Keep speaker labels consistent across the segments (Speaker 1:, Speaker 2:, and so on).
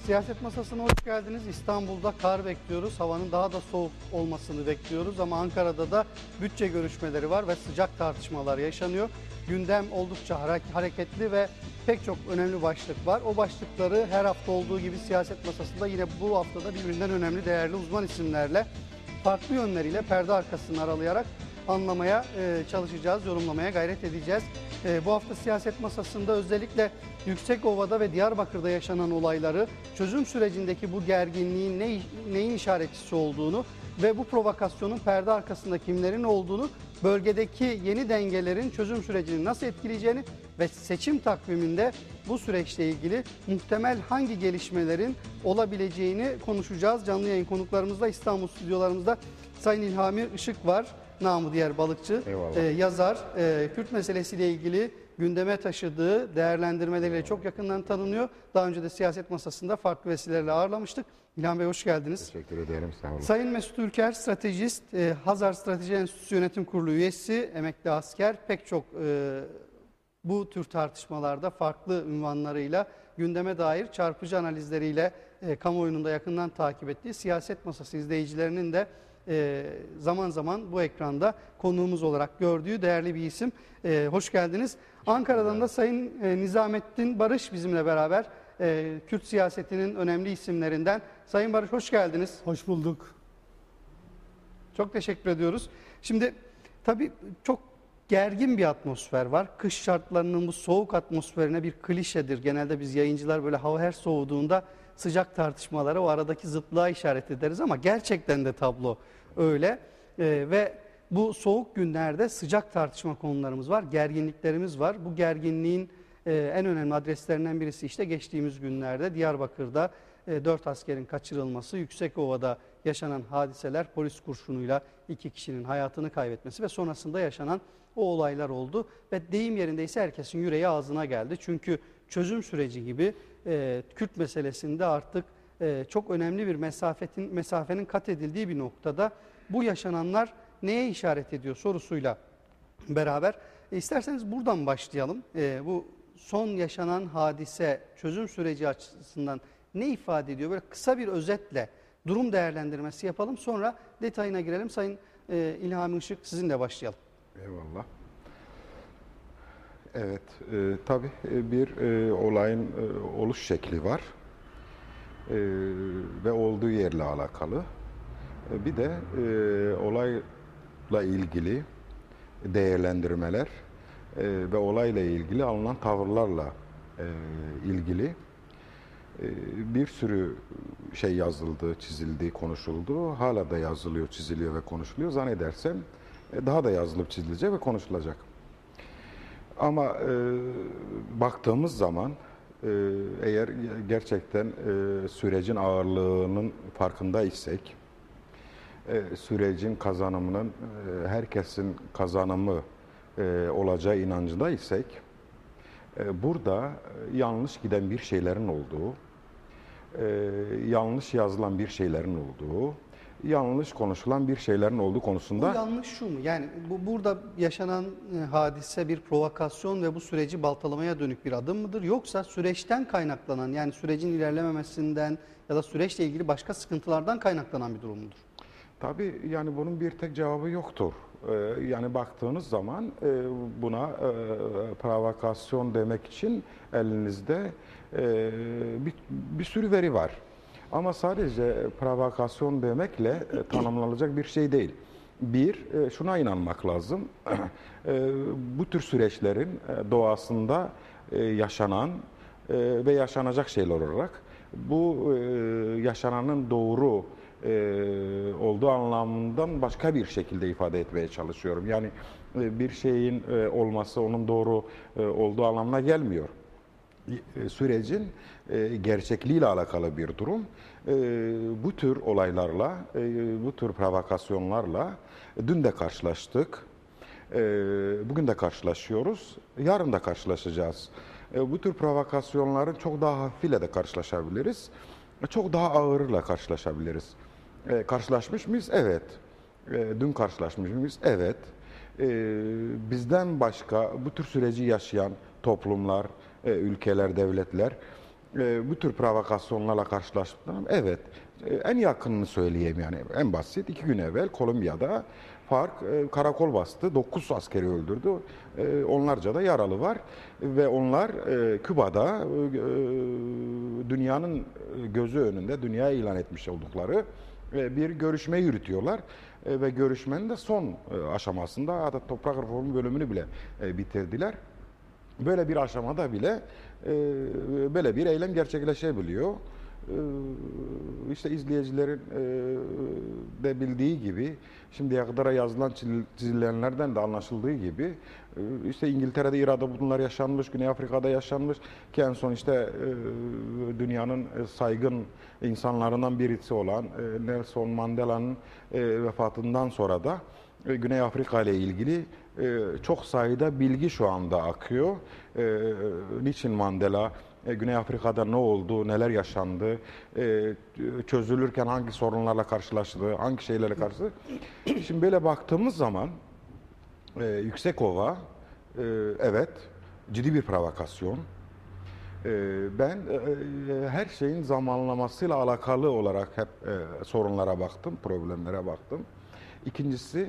Speaker 1: Siyaset masasına hoş geldiniz. İstanbul'da kar bekliyoruz. Havanın daha da soğuk olmasını bekliyoruz. Ama Ankara'da da bütçe görüşmeleri var ve sıcak tartışmalar yaşanıyor. Gündem oldukça hareketli ve pek çok önemli başlık var. O başlıkları her hafta olduğu gibi siyaset masasında yine bu haftada birbirinden önemli değerli uzman isimlerle farklı yönleriyle perde arkasını aralayarak anlamaya çalışacağız, yorumlamaya gayret edeceğiz. Bu hafta siyaset masasında özellikle Yüksekova'da ve Diyarbakır'da yaşanan olayları, çözüm sürecindeki bu gerginliğin neyin işaretçisi olduğunu ve bu provokasyonun perde arkasında kimlerin olduğunu, bölgedeki yeni dengelerin çözüm sürecini nasıl etkileyeceğini ve seçim takviminde bu süreçle ilgili muhtemel hangi gelişmelerin olabileceğini konuşacağız. Canlı yayın konuklarımızla İstanbul stüdyolarımızda Sayın İlhami Işık var. Namı diğer balıkçı, yazar, Kürt meselesiyle ilgili gündeme taşıdığı değerlendirmeleriyle çok yakından tanınıyor. Daha önce de siyaset masasında farklı vesilelerle ağırlamıştık. İlhan Bey hoş geldiniz.
Speaker 2: Teşekkür ederim, sağ olun.
Speaker 1: Sayın Mesut Ülker, stratejist, Hazar Strateji Enstitüsü Yönetim Kurulu üyesi, emekli asker. Pek çok bu tür tartışmalarda farklı ünvanlarıyla gündeme dair çarpıcı analizleriyle kamuoyunun da yakından takip ettiği siyaset masası izleyicilerinin de zaman zaman bu ekranda konuğumuz olarak gördüğü değerli bir isim. Hoş geldiniz. Ankara'dan da Sayın Nizamettin Barış bizimle beraber. Kürt siyasetinin önemli isimlerinden. Sayın Barış hoş geldiniz.
Speaker 3: Hoş bulduk.
Speaker 1: Çok teşekkür ediyoruz. Şimdi tabii çok gergin bir atmosfer var. Kış şartlarının bu soğuk atmosferine bir klişedir. Genelde biz yayıncılar böyle hava her soğuduğunda sıcak tartışmalara, o aradaki zıtlığa işaret ederiz ama gerçekten de tablo öyle. Ve bu soğuk günlerde sıcak tartışma konularımız var, gerginliklerimiz var. Bu gerginliğin en önemli adreslerinden birisi işte geçtiğimiz günlerde Diyarbakır'da 4 askerin kaçırılması, Yüksekova'da yaşanan hadiseler, polis kurşunuyla 2 kişinin hayatını kaybetmesi ve sonrasında yaşanan o olaylar oldu. Ve deyim yerindeyse herkesin yüreği ağzına geldi. Çünkü çözüm süreci gibi Kürt meselesinde artık çok önemli bir mesafenin kat edildiği bir noktada bu yaşananlar neye işaret ediyor sorusuyla beraber isterseniz buradan başlayalım. Bu son yaşanan hadise çözüm süreci açısından ne ifade ediyor? Böyle kısa bir özetle durum değerlendirmesi yapalım. Sonra detayına girelim. Sayın İlhami Işık sizinle başlayalım.
Speaker 2: Eyvallah. Evet, tabii bir olayın oluş şekli var ve olduğu yerle alakalı. Bir de olayla ilgili değerlendirmeler ve olayla ilgili alınan tavırlarla ilgili bir sürü şey yazıldı, çizildi, konuşuldu. Hala da yazılıyor, çiziliyor ve konuşuluyor. Zannedersem daha da yazılıp çizilecek ve konuşulacak. Ama baktığımız zaman eğer gerçekten sürecin ağırlığının farkındaysak, sürecin kazanımının herkesin kazanımı olacağı inancındaysak, burada yanlış giden bir şeylerin olduğu, yanlış yazılan bir şeylerin olduğu, yanlış konuşulan bir şeylerin olduğu konusunda...
Speaker 1: Bu yanlış şu mu? Yani burada yaşanan hadise bir provokasyon ve bu süreci baltalamaya dönük bir adım mıdır? Yoksa süreçten kaynaklanan, yani sürecin ilerlememesinden ya da süreçle ilgili başka sıkıntılardan kaynaklanan bir durum mudur?
Speaker 2: Tabii yani bunun bir tek cevabı yoktur. Yani baktığınız zaman buna provokasyon demek için elinizde bir sürü veri var. Ama sadece provokasyon demekle tanımlanacak bir şey değil. Bir, şuna inanmak lazım. Bu tür süreçlerin doğasında yaşanan ve yaşanacak şeyler olarak bu yaşananın doğru olduğu anlamından başka bir şekilde ifade etmeye çalışıyorum. Yani bir şeyin olması onun doğru olduğu anlamına gelmiyor. Sürecin gerçekliğiyle alakalı bir durum. Bu tür olaylarla, bu tür provokasyonlarla dün de karşılaştık. Bugün de karşılaşıyoruz. Yarın da karşılaşacağız. Bu tür provokasyonların çok daha hafifiyle de karşılaşabiliriz. Çok daha ağırıyla karşılaşabiliriz. Karşılaşmış mıyız? Evet. Dün karşılaşmış mıyız? Evet. Bizden başka bu tür süreci yaşayan toplumlar, ülkeler, devletler bu tür provokasyonlarla karşılaştım. Evet, en yakınını söyleyeyim yani en basit. 2 gün evvel Kolombiya'da FARC karakol bastı. 9 askeri öldürdü. Onlarca da yaralı var. Ve onlar Küba'da dünyanın gözü önünde dünyaya ilan etmiş oldukları bir görüşme yürütüyorlar. Ve görüşmenin de son aşamasında hatta toprak reformu bölümünü bile bitirdiler. Böyle bir aşamada bile böyle bir eylem gerçekleşebiliyor. İşte izleyicilerin de bildiği gibi şimdiye kadar yazılan çizilenlerden de anlaşıldığı gibi işte İngiltere'de, İran'da bunlar yaşanmış, Güney Afrika'da yaşanmış ki en son işte dünyanın saygın insanlarından birisi olan Nelson Mandela'nın vefatından sonra da Güney Afrika ile ilgili çok sayıda bilgi şu anda akıyor. Niçin Mandela, Güney Afrika'da ne oldu, neler yaşandı, çözülürken hangi sorunlarla karşılaştı, hangi şeylerle karşı. Şimdi böyle baktığımız zaman Yüksekova evet ciddi bir provokasyon. Ben her şeyin zamanlamasıyla alakalı olarak hep sorunlara baktım, problemlere baktım. İkincisi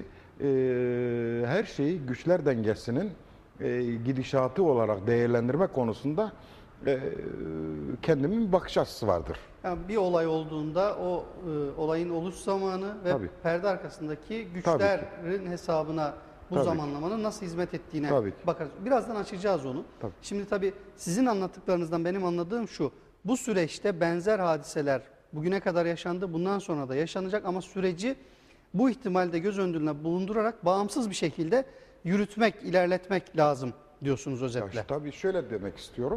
Speaker 2: her şeyi güçler dengesinin gidişatı olarak değerlendirme konusunda kendimin bir bakış açısı vardır.
Speaker 1: Yani bir olay olduğunda o olayın oluş zamanı ve
Speaker 2: Tabii.
Speaker 1: perde arkasındaki güçlerin hesabına bu
Speaker 2: Tabii.
Speaker 1: zamanlamanın nasıl hizmet ettiğine
Speaker 2: Tabii ki.
Speaker 1: bakarız. Birazdan açacağız onu.
Speaker 2: Tabii.
Speaker 1: Şimdi tabii sizin anlattıklarınızdan benim anladığım şu. Bu süreçte benzer hadiseler bugüne kadar yaşandı, bundan sonra da yaşanacak ama süreci bu ihtimalde göz önünde bulundurarak bağımsız bir şekilde yürütmek, ilerletmek lazım diyorsunuz özetle.
Speaker 2: Tabii şöyle demek istiyorum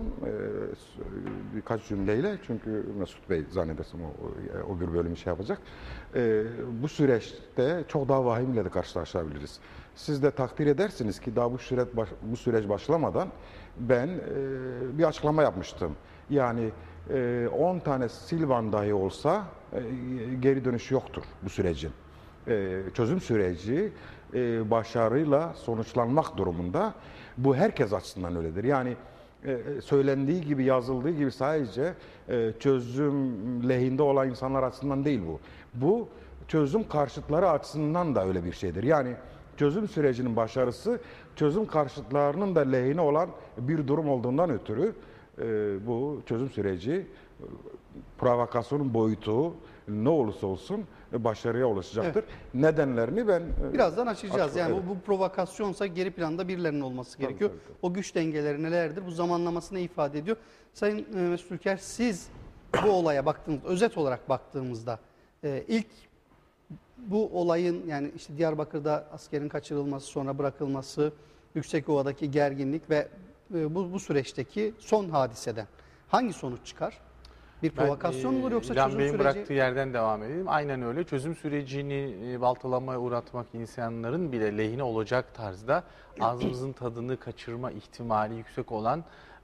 Speaker 2: birkaç cümleyle çünkü Mesut Bey zannedersem o bir bölümü şey yapacak. Bu süreçte çok daha vahimle de karşılaşabiliriz. Siz de takdir edersiniz ki daha bu süreç başlamadan ben bir açıklama yapmıştım. Yani 10 tane Silvan dahi olsa geri dönüş yoktur bu sürecin. Çözüm süreci başarıyla sonuçlanmak durumunda. Bu herkes açısından öyledir. Yani söylendiği gibi, yazıldığı gibi sadece çözüm lehinde olan insanlar açısından değil bu. Bu çözüm karşıtları açısından da öyle bir şeydir. Yani çözüm sürecinin başarısı çözüm karşıtlarının da lehine olan bir durum olduğundan ötürü bu çözüm süreci provokasyonun boyutu ne olursa olsun başarıya ulaşacaktır. Evet. Nedenlerini ben
Speaker 1: birazdan açacağız. Yani bu provokasyonsa geri planda birilerinin olması gerekiyor.
Speaker 2: Tabii, tabii.
Speaker 1: O güç dengeleri nelerdir? Bu zamanlamasını ifade ediyor. Sayın Mesut Ülker, siz bu olaya baktığınızda, özet olarak baktığımızda ilk bu olayın yani işte Diyarbakır'da askerin kaçırılması, sonra bırakılması, Yüksekova'daki gerginlik ve bu süreçteki son hadiseden hangi sonuç çıkar? Bir provokasyon olur yoksa çözüm süreci?
Speaker 3: bıraktığı yerden devam edelim. Aynen öyle. Çözüm sürecini baltalamaya uğratmak insanların bile lehine olacak tarzda ağzımızın tadını kaçırma ihtimali yüksek olan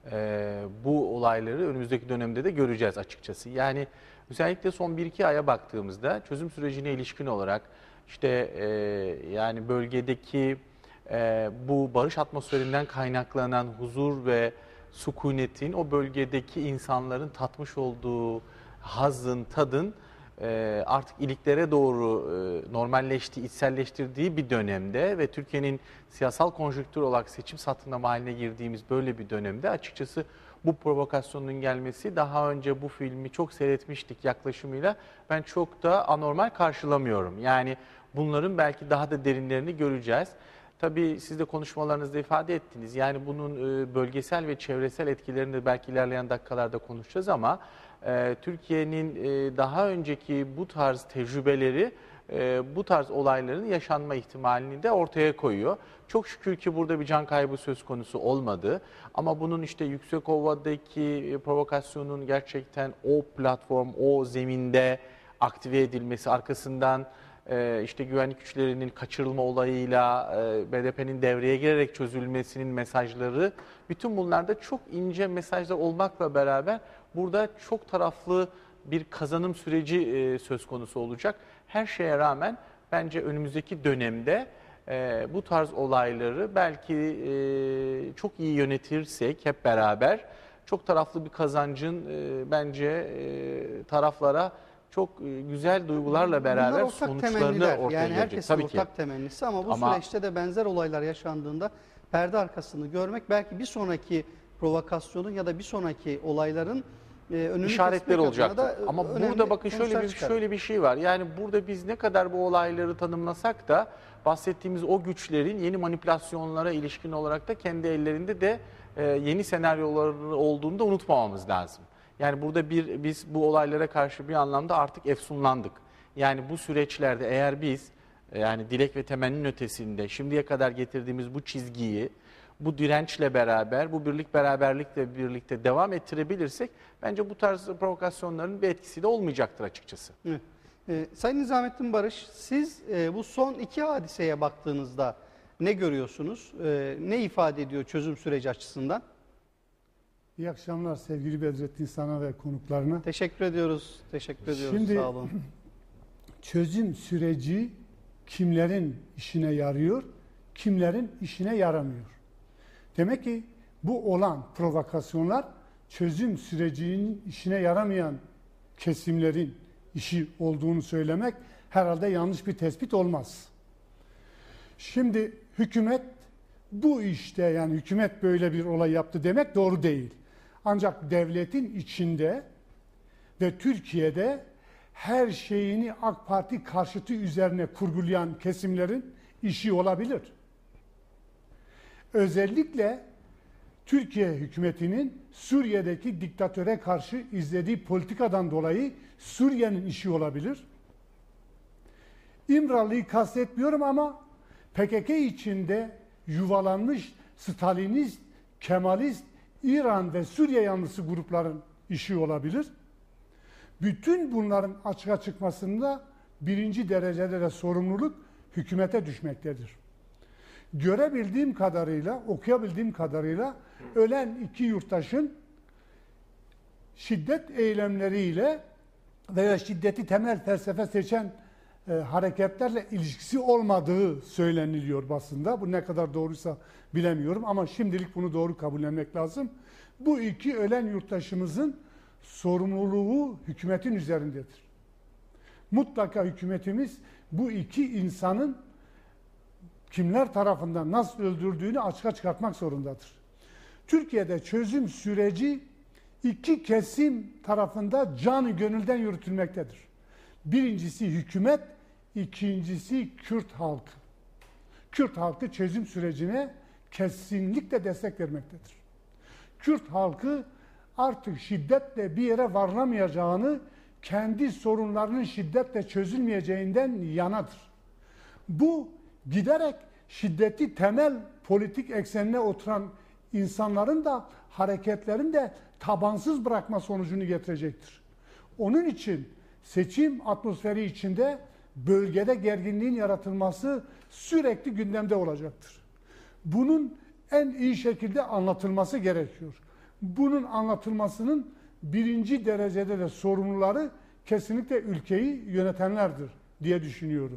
Speaker 3: bu olayları önümüzdeki dönemde de göreceğiz açıkçası. Yani özellikle son 1-2 aya baktığımızda çözüm sürecine ilişkin olarak işte yani bölgedeki bu barış atmosferinden kaynaklanan huzur ve sükunetin o bölgedeki insanların tatmış olduğu hazın, tadın artık iliklere doğru normalleştiği, içselleştirdiği bir dönemde ve Türkiye'nin siyasal konjonktür olarak seçim satını haline girdiğimiz böyle bir dönemde açıkçası bu provokasyonun gelmesi daha önce bu filmi çok seyretmiştik yaklaşımıyla ben çok da anormal karşılamıyorum. Yani bunların belki daha da derinlerini göreceğiz. Tabii siz de konuşmalarınızda ifade ettiniz. Yani bunun bölgesel ve çevresel etkilerini de belki ilerleyen dakikalarda konuşacağız ama Türkiye'nin daha önceki bu tarz tecrübeleri, bu tarz olayların yaşanma ihtimalini de ortaya koyuyor. Çok şükür ki burada bir can kaybı söz konusu olmadı. Ama bunun işte Yüksekova'daki provokasyonun gerçekten o platform, o zeminde aktive edilmesi, arkasından işte güvenlik güçlerinin kaçırılma olayıyla BDP'nin devreye girerek çözülmesinin mesajları, bütün bunlarda çok ince mesajlar olmakla beraber burada çok taraflı bir kazanım süreci söz konusu olacak. Her şeye rağmen bence önümüzdeki dönemde bu tarz olayları belki çok iyi yönetirsek hep beraber çok taraflı bir kazancın bence taraflara çok güzel duygularla
Speaker 1: Bunlar
Speaker 3: beraber
Speaker 1: ortak
Speaker 3: sonuçlarını
Speaker 1: temenniler.
Speaker 3: ortaya
Speaker 1: Yani
Speaker 3: gelecek.
Speaker 1: herkesin
Speaker 3: Tabii ki.
Speaker 1: ortak temennisi ama bu
Speaker 3: Ama-
Speaker 1: süreçte de benzer olaylar yaşandığında perde arkasını görmek belki bir sonraki provokasyonun ya da bir sonraki olayların önünü
Speaker 3: işaretler
Speaker 1: kesmek adına
Speaker 3: olacaktır.
Speaker 1: da
Speaker 3: Ama
Speaker 1: önemli
Speaker 3: burada bakın
Speaker 1: sonuçlar çıkarır.
Speaker 3: şöyle bir şey var. Yani burada biz ne kadar bu olayları tanımlasak da bahsettiğimiz o güçlerin yeni manipülasyonlara ilişkin olarak da kendi ellerinde de yeni senaryoları olduğunu da unutmamamız lazım. Yani burada biz bu olaylara karşı bir anlamda artık efsunlandık. Yani bu süreçlerde eğer biz yani dilek ve temennin ötesinde şimdiye kadar getirdiğimiz bu çizgiyi bu dirençle beraber, bu birlik beraberlikle birlikte devam ettirebilirsek bence bu tarz provokasyonların bir etkisi de olmayacaktır açıkçası.
Speaker 1: Evet. Sayın Nizamettin Barış, siz bu son iki hadiseye baktığınızda ne görüyorsunuz? Ne ifade ediyor çözüm süreci açısından?
Speaker 4: İyi akşamlar sevgili Bedrettin, sana ve konuklarına.
Speaker 1: Teşekkür ediyoruz. Teşekkür ediyoruz.
Speaker 4: Şimdi
Speaker 1: Sağ olun.
Speaker 4: çözüm süreci kimlerin işine yarıyor, kimlerin işine yaramıyor. Demek ki bu olan provokasyonlar çözüm sürecinin işine yaramayan kesimlerin işi olduğunu söylemek herhalde yanlış bir tespit olmaz. Şimdi hükümet bu işte, yani hükümet böyle bir olay yaptı demek doğru değil. Ancak devletin içinde ve Türkiye'de her şeyini AK Parti karşıtı üzerine kurgulayan kesimlerin işi olabilir. Özellikle Türkiye hükümetinin Suriye'deki diktatöre karşı izlediği politikadan dolayı Suriye'nin işi olabilir. İmralı'yı kastetmiyorum ama PKK içinde yuvalanmış Stalinist, Kemalist, İran ve Suriye yanlısı grupların işi olabilir. Bütün bunların açığa çıkmasında birinci derecede de sorumluluk hükümete düşmektedir. Görebildiğim kadarıyla, okuyabildiğim kadarıyla ölen iki yurttaşın şiddet eylemleriyle veya şiddeti temel felsefe seçen hareketlerle ilişkisi olmadığı söyleniliyor basında. Bu ne kadar doğruysa bilemiyorum ama şimdilik bunu doğru kabullenmek lazım. Bu iki ölen yurttaşımızın sorumluluğu hükümetin üzerindedir. Mutlaka hükümetimiz bu iki insanın kimler tarafından nasıl öldürdüğünü açığa çıkartmak zorundadır. Türkiye'de çözüm süreci iki kesim tarafında canı gönülden yürütülmektedir. Birincisi hükümet, ikincisi Kürt halkı. Kürt halkı çözüm sürecine kesinlikle destek vermektedir. Kürt halkı artık şiddetle bir yere varılamayacağını, kendi sorunlarının şiddetle çözülmeyeceğinden yanadır. Bu giderek şiddeti temel politik eksenine oturan insanların da hareketlerin de tabansız bırakma sonucunu getirecektir. Onun için seçim atmosferi içinde bölgede gerginliğin yaratılması sürekli gündemde olacaktır. Bunun en iyi şekilde anlatılması gerekiyor. Bunun anlatılmasının birinci derecede de sorumluları kesinlikle ülkeyi yönetenlerdir diye düşünüyorum.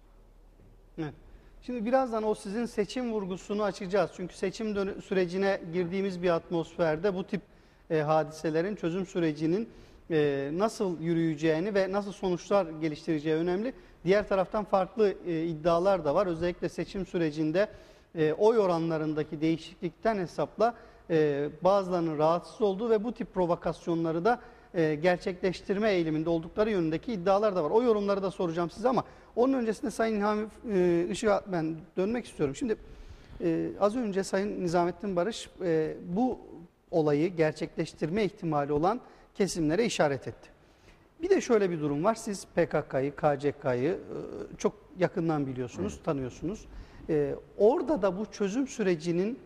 Speaker 1: Evet. Şimdi birazdan o sizin seçim vurgusunu açacağız. Çünkü seçim sürecine girdiğimiz bir atmosferde bu tip hadiselerin çözüm sürecinin nasıl yürüyeceğini ve nasıl sonuçlar geliştireceği önemli. Diğer taraftan farklı iddialar da var. Özellikle seçim sürecinde oy oranlarındaki değişiklikten hesapla bazılarının rahatsız olduğu ve bu tip provokasyonları da gerçekleştirme eğiliminde oldukları yönündeki iddialar da var. O yorumları da soracağım size ama onun öncesinde Sayın İlhami Işık'a ben dönmek istiyorum. Şimdi az önce Sayın Nizamettin Barış bu olayı gerçekleştirme ihtimali olan kesimlere işaret etti. Bir de şöyle bir durum var. Siz PKK'yı, KCK'yı çok yakından biliyorsunuz, tanıyorsunuz. Orada da bu çözüm sürecinin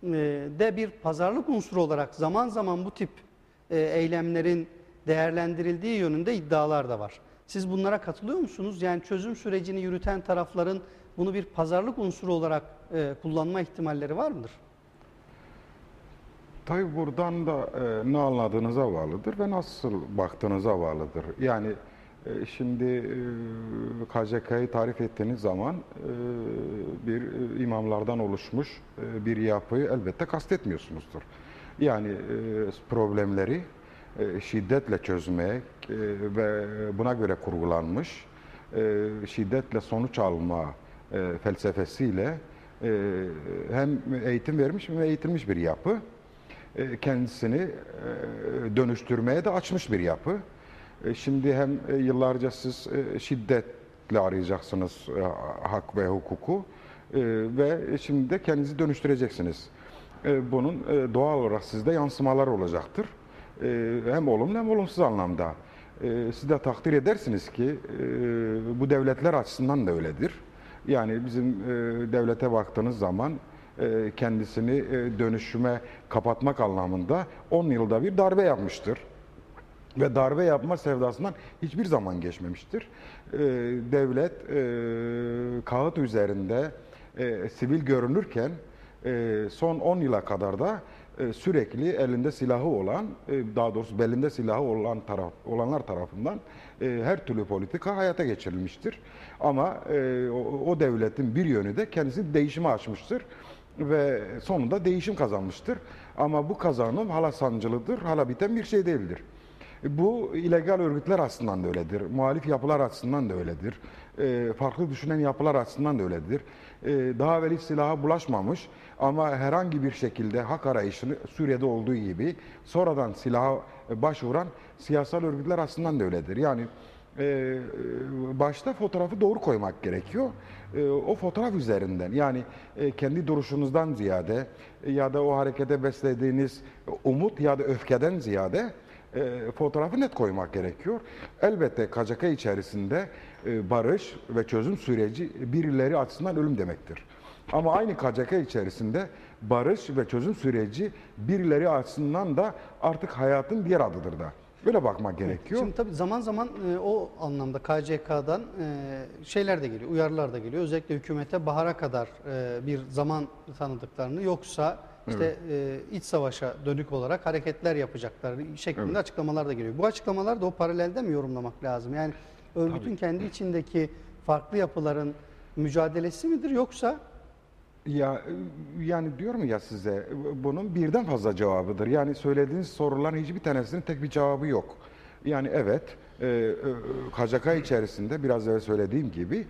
Speaker 1: de bir pazarlık unsuru olarak zaman zaman bu tip eylemlerin değerlendirildiği yönünde iddialar da var. Siz bunlara katılıyor musunuz? Yani çözüm sürecini yürüten tarafların bunu bir pazarlık unsuru olarak kullanma ihtimalleri var mıdır?
Speaker 2: Tabii buradan da ne anladığınıza bağlıdır ve nasıl baktığınıza bağlıdır. Yani şimdi KCK'yı tarif ettiğiniz zaman bir imamlardan oluşmuş bir yapıyı elbette kastetmiyorsunuzdur. Yani problemleri şiddetle çözmek ve buna göre kurgulanmış şiddetle sonuç alma felsefesiyle hem eğitim vermiş hem eğitilmiş bir yapı. Kendisini dönüştürmeye de açmış bir yapı. Şimdi hem yıllarca siz şiddetle arayacaksınız hak ve hukuku ve şimdi de kendinizi dönüştüreceksiniz. Bunun doğal olarak sizde yansımalar olacaktır. Hem olumlu hem olumsuz anlamda. Siz de takdir edersiniz ki bu devletler açısından da öyledir. Yani bizim devlete baktığınız zaman kendisini dönüşüme kapatmak anlamında 10 yılda bir darbe yapmıştır. Ve darbe yapma sevdasından hiçbir zaman geçmemiştir. Devlet kağıt üzerinde sivil görünürken son 10 yıla kadar da sürekli elinde silahı olan, daha doğrusu belinde silahı olanlar tarafından her türlü politika hayata geçirilmiştir. Ama o devletin bir yönü de kendisini değişime açmıştır ve sonunda değişim kazanmıştır. Ama bu kazanım hala sancılıdır, hala biten bir şey değildir. Bu illegal örgütler açısından da öyledir, muhalif yapılar açısından da öyledir, farklı düşünen yapılar açısından da öyledir. Daha evvel hiç silaha bulaşmamış ama herhangi bir şekilde hak arayışını Suriye'de olduğu gibi sonradan silaha başvuran siyasal örgütler açısından da öyledir. Yani başta fotoğrafı doğru koymak gerekiyor. O fotoğraf üzerinden yani kendi duruşunuzdan ziyade ya da o harekete beslediğiniz umut ya da öfkeden ziyade fotoğrafı net koymak gerekiyor. Elbette KCK içerisinde barış ve çözüm süreci birileri açısından ölüm demektir. Ama aynı KCK içerisinde barış ve çözüm süreci birileri açısından da artık hayatın diğer adıdır da. Böyle bakmak gerekiyor.
Speaker 1: Şimdi tabii zaman zaman o anlamda KCK'dan şeyler de geliyor, uyarılar da geliyor. Özellikle hükümete bahara kadar bir zaman tanıdıklarını yoksa işte iç savaşa dönük olarak hareketler yapacaklar şeklinde açıklamalar da geliyor. Bu açıklamalar da o paralelde mi yorumlamak lazım? Yani örgütün kendi içindeki farklı yapıların mücadelesi midir yoksa?
Speaker 2: Ya yani diyorum ya size bunun birden fazla cevabıdır. Yani söylediğiniz soruların hiçbir tanesinin tek bir cevabı yok. Yani evet KCK içerisinde biraz evvel söylediğim gibi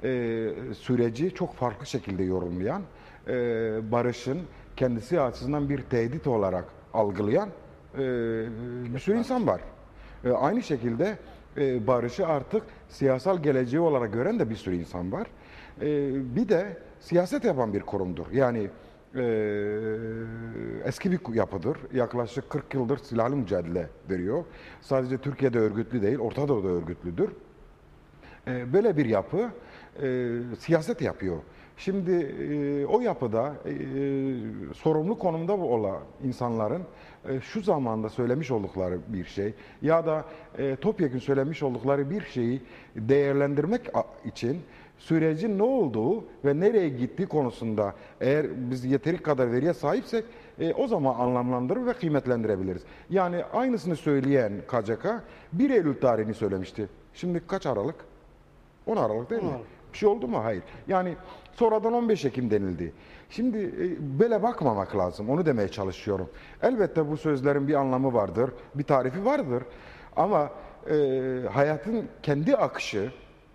Speaker 2: süreci çok farklı şekilde yorumlayan, barışın kendisi açısından bir tehdit olarak algılayan bir sürü insan var. Aynı şekilde barışı artık siyasal geleceği olarak gören de bir sürü insan var. Bir de siyaset yapan bir kurumdur. Yani eski bir yapıdır. Yaklaşık 40 yıldır silahlı mücadele veriyor. Sadece Türkiye'de örgütlü değil, Orta Doğu'da örgütlüdür. Böyle bir yapı siyaset yapıyor. Şimdi o yapıda sorumlu konumda olan insanların şu zamanda söylemiş oldukları bir şey ya da topyekun söylemiş oldukları bir şeyi değerlendirmek için sürecin ne olduğu ve nereye gittiği konusunda eğer biz yeteri kadar veriye sahipsek o zaman anlamlandırır ve kıymetlendirebiliriz. Yani aynısını söyleyen KCK 1 Eylül tarihini söylemişti. Şimdi kaç Aralık? 10 Aralık değil mi? Bir şey oldu mu? Hayır. Yani sonradan 15 Ekim denildi. Şimdi böyle bakmamak lazım. Onu demeye çalışıyorum. Elbette bu sözlerin bir anlamı vardır, bir tarifi vardır. Ama hayatın kendi akışı,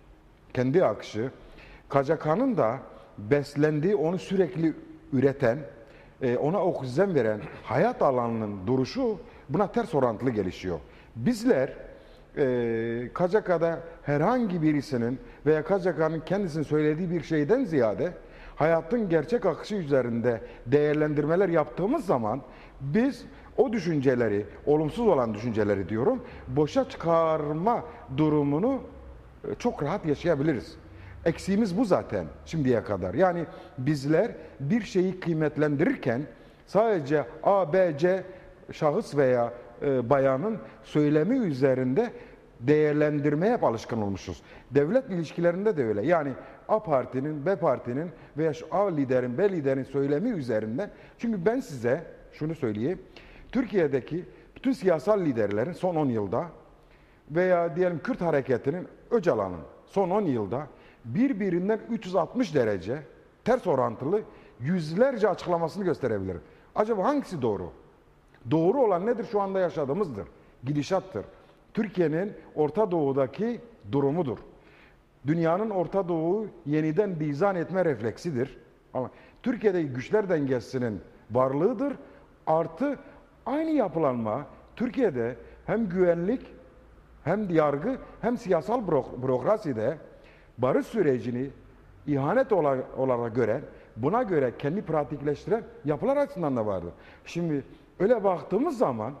Speaker 2: KCK'nın da beslendiği, onu sürekli üreten, ona oksijen veren hayat alanının duruşu buna ters orantılı gelişiyor. Bizler KCK'da herhangi birisinin veya KCK'nın kendisinin söylediği bir şeyden ziyade hayatın gerçek akışı üzerinde değerlendirmeler yaptığımız zaman biz o düşünceleri, olumsuz olan düşünceleri diyorum, boşa çıkarma durumunu çok rahat yaşayabiliriz. Eksiğimiz bu zaten şimdiye kadar. Yani bizler bir şeyi kıymetlendirirken sadece A, B, C şahıs veya bayanın söylemi üzerinde değerlendirmeye hep alışkın olmuşuz. Devlet ilişkilerinde de öyle. Yani A partinin, B partinin veya A liderin, B liderin söylemi üzerinden. Çünkü ben size şunu söyleyeyim. Türkiye'deki bütün siyasal liderlerin son 10 yılda veya diyelim Kürt hareketinin Öcalan'ın son 10 yılda birbirinden 360 derece ters orantılı yüzlerce açıklamasını gösterebilirim. Acaba hangisi doğru? Doğru olan nedir? Şu anda yaşadığımızdır. Gidişattır. Türkiye'nin Orta Doğu'daki durumudur. Dünyanın Orta Doğu'yu yeniden dizayn etme refleksidir. Ama Türkiye'deki güçler dengesinin varlığıdır. Artı aynı yapılanma Türkiye'de hem güvenlik hem yargı hem siyasal bürokraside barış sürecini ihanet olarak gören, buna göre kendi pratikleştiren yapılar açısından da vardır. Şimdi öyle baktığımız zaman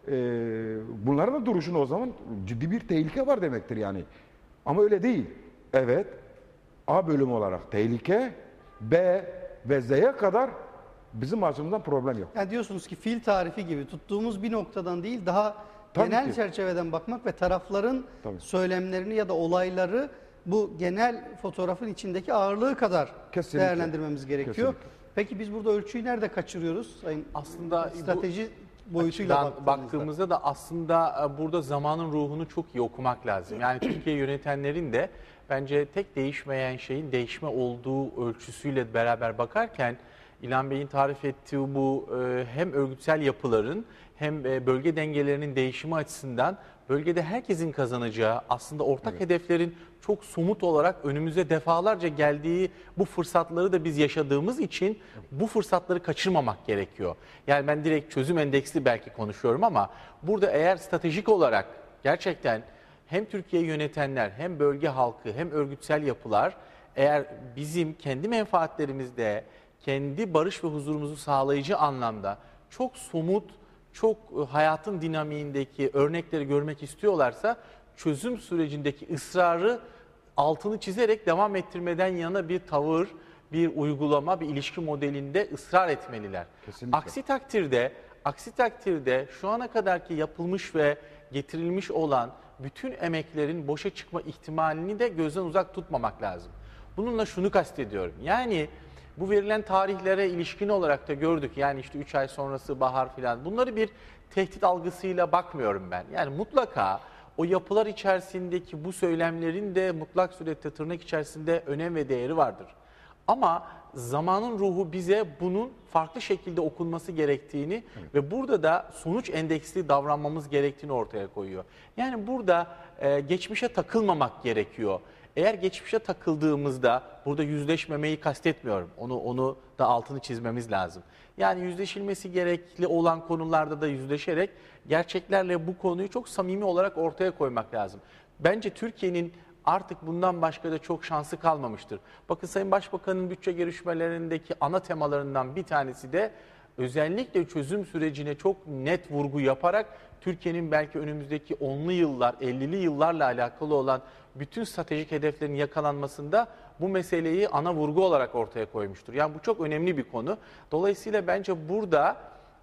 Speaker 2: bunların da duruşun o zaman ciddi bir tehlike var demektir yani. Ama öyle değil. Evet, A bölümü olarak tehlike, B ve Z'ye kadar bizim açımızdan problem yok.
Speaker 1: Yani diyorsunuz ki fil tarifi gibi tuttuğumuz bir noktadan değil, daha
Speaker 2: Tabii
Speaker 1: genel
Speaker 2: ki.
Speaker 1: çerçeveden bakmak ve tarafların
Speaker 2: Tabii.
Speaker 1: söylemlerini ya da olayları bu genel fotoğrafın içindeki ağırlığı kadar
Speaker 2: Kesinlikle.
Speaker 1: değerlendirmemiz gerekiyor.
Speaker 2: Kesinlikle.
Speaker 1: Peki biz burada ölçüyü nerede kaçırıyoruz? Sayın
Speaker 3: Aslında
Speaker 1: strateji boyutuyla
Speaker 3: açıdan baktığımızda da aslında burada zamanın ruhunu çok iyi okumak lazım. Yani Türkiye yönetenlerin de bence tek değişmeyen şeyin değişme olduğu ölçüsüyle beraber bakarken İlhan Bey'in tarif ettiği bu hem örgütsel yapıların hem bölge dengelerinin değişimi açısından bölgede herkesin kazanacağı, aslında ortak hedeflerin çok somut olarak önümüze defalarca geldiği bu fırsatları da biz yaşadığımız için bu fırsatları kaçırmamak gerekiyor. Yani ben direkt çözüm endeksli belki konuşuyorum ama burada eğer stratejik olarak gerçekten hem Türkiye yönetenler hem bölge halkı hem örgütsel yapılar eğer bizim kendi menfaatlerimizde kendi barış ve huzurumuzu sağlayıcı anlamda çok somut, çok hayatın dinamiğindeki örnekleri görmek istiyorlarsa çözüm sürecindeki ısrarı altını çizerek devam ettirmeden yana bir tavır, bir uygulama, bir ilişki modelinde ısrar etmeliler.
Speaker 2: Kesinlikle.
Speaker 3: Aksi takdirde şu ana kadarki yapılmış ve getirilmiş olan bütün emeklerin boşa çıkma ihtimalini de gözden uzak tutmamak lazım. Bununla şunu kastediyorum. Yani bu verilen tarihlere ilişkin olarak da gördük. Yani işte 3 ay sonrası bahar filan. Bunları bir tehdit algısıyla bakmıyorum ben. Yani mutlaka o yapılar içerisindeki bu söylemlerin de mutlak surette tırnak içerisinde önem ve değeri vardır. Ama zamanın ruhu bize bunun farklı şekilde okunması gerektiğini ve burada da sonuç endeksli davranmamız gerektiğini ortaya koyuyor. Yani burada geçmişe takılmamak gerekiyor. Eğer geçmişe takıldığımızda burada yüzleşmemeyi kastetmiyorum. Onu da altını çizmemiz lazım. Yani yüzleşilmesi gerekli olan konularda da yüzleşerek gerçeklerle bu konuyu çok samimi olarak ortaya koymak lazım. Bence Türkiye'nin artık bundan başka da çok şansı kalmamıştır. Bakın Sayın Başbakan'ın bütçe görüşmelerindeki ana temalarından bir tanesi de özellikle çözüm sürecine çok net vurgu yaparak Türkiye'nin belki önümüzdeki 10'lu yıllar, 50'li yıllarla alakalı olan bütün stratejik hedeflerin yakalanmasında bu meseleyi ana vurgu olarak ortaya koymuştur. Yani bu çok önemli bir konu. Dolayısıyla bence burada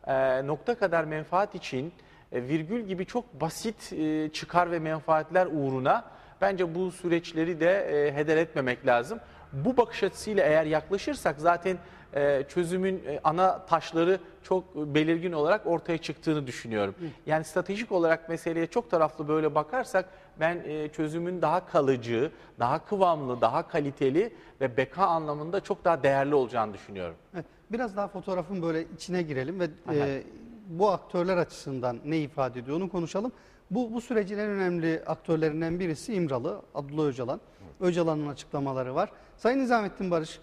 Speaker 3: nokta kadar menfaat için virgül gibi çok basit çıkar ve menfaatler uğruna bence bu süreçleri de heder etmemek lazım. Bu bakış açısıyla eğer yaklaşırsak zaten çözümün ana taşları çok belirgin olarak ortaya çıktığını düşünüyorum. Yani stratejik olarak meseleye çok taraflı böyle bakarsak ben çözümün daha kalıcı, daha kıvamlı, daha kaliteli ve beka anlamında çok daha değerli olacağını düşünüyorum.
Speaker 1: Evet, biraz daha fotoğrafın böyle içine girelim ve bu aktörler açısından ne ifade ediyor onu konuşalım. Bu sürecin en önemli aktörlerinden birisi İmralı, Abdullah Öcalan. Öcalan'ın açıklamaları var. Sayın Nizamettin Barış,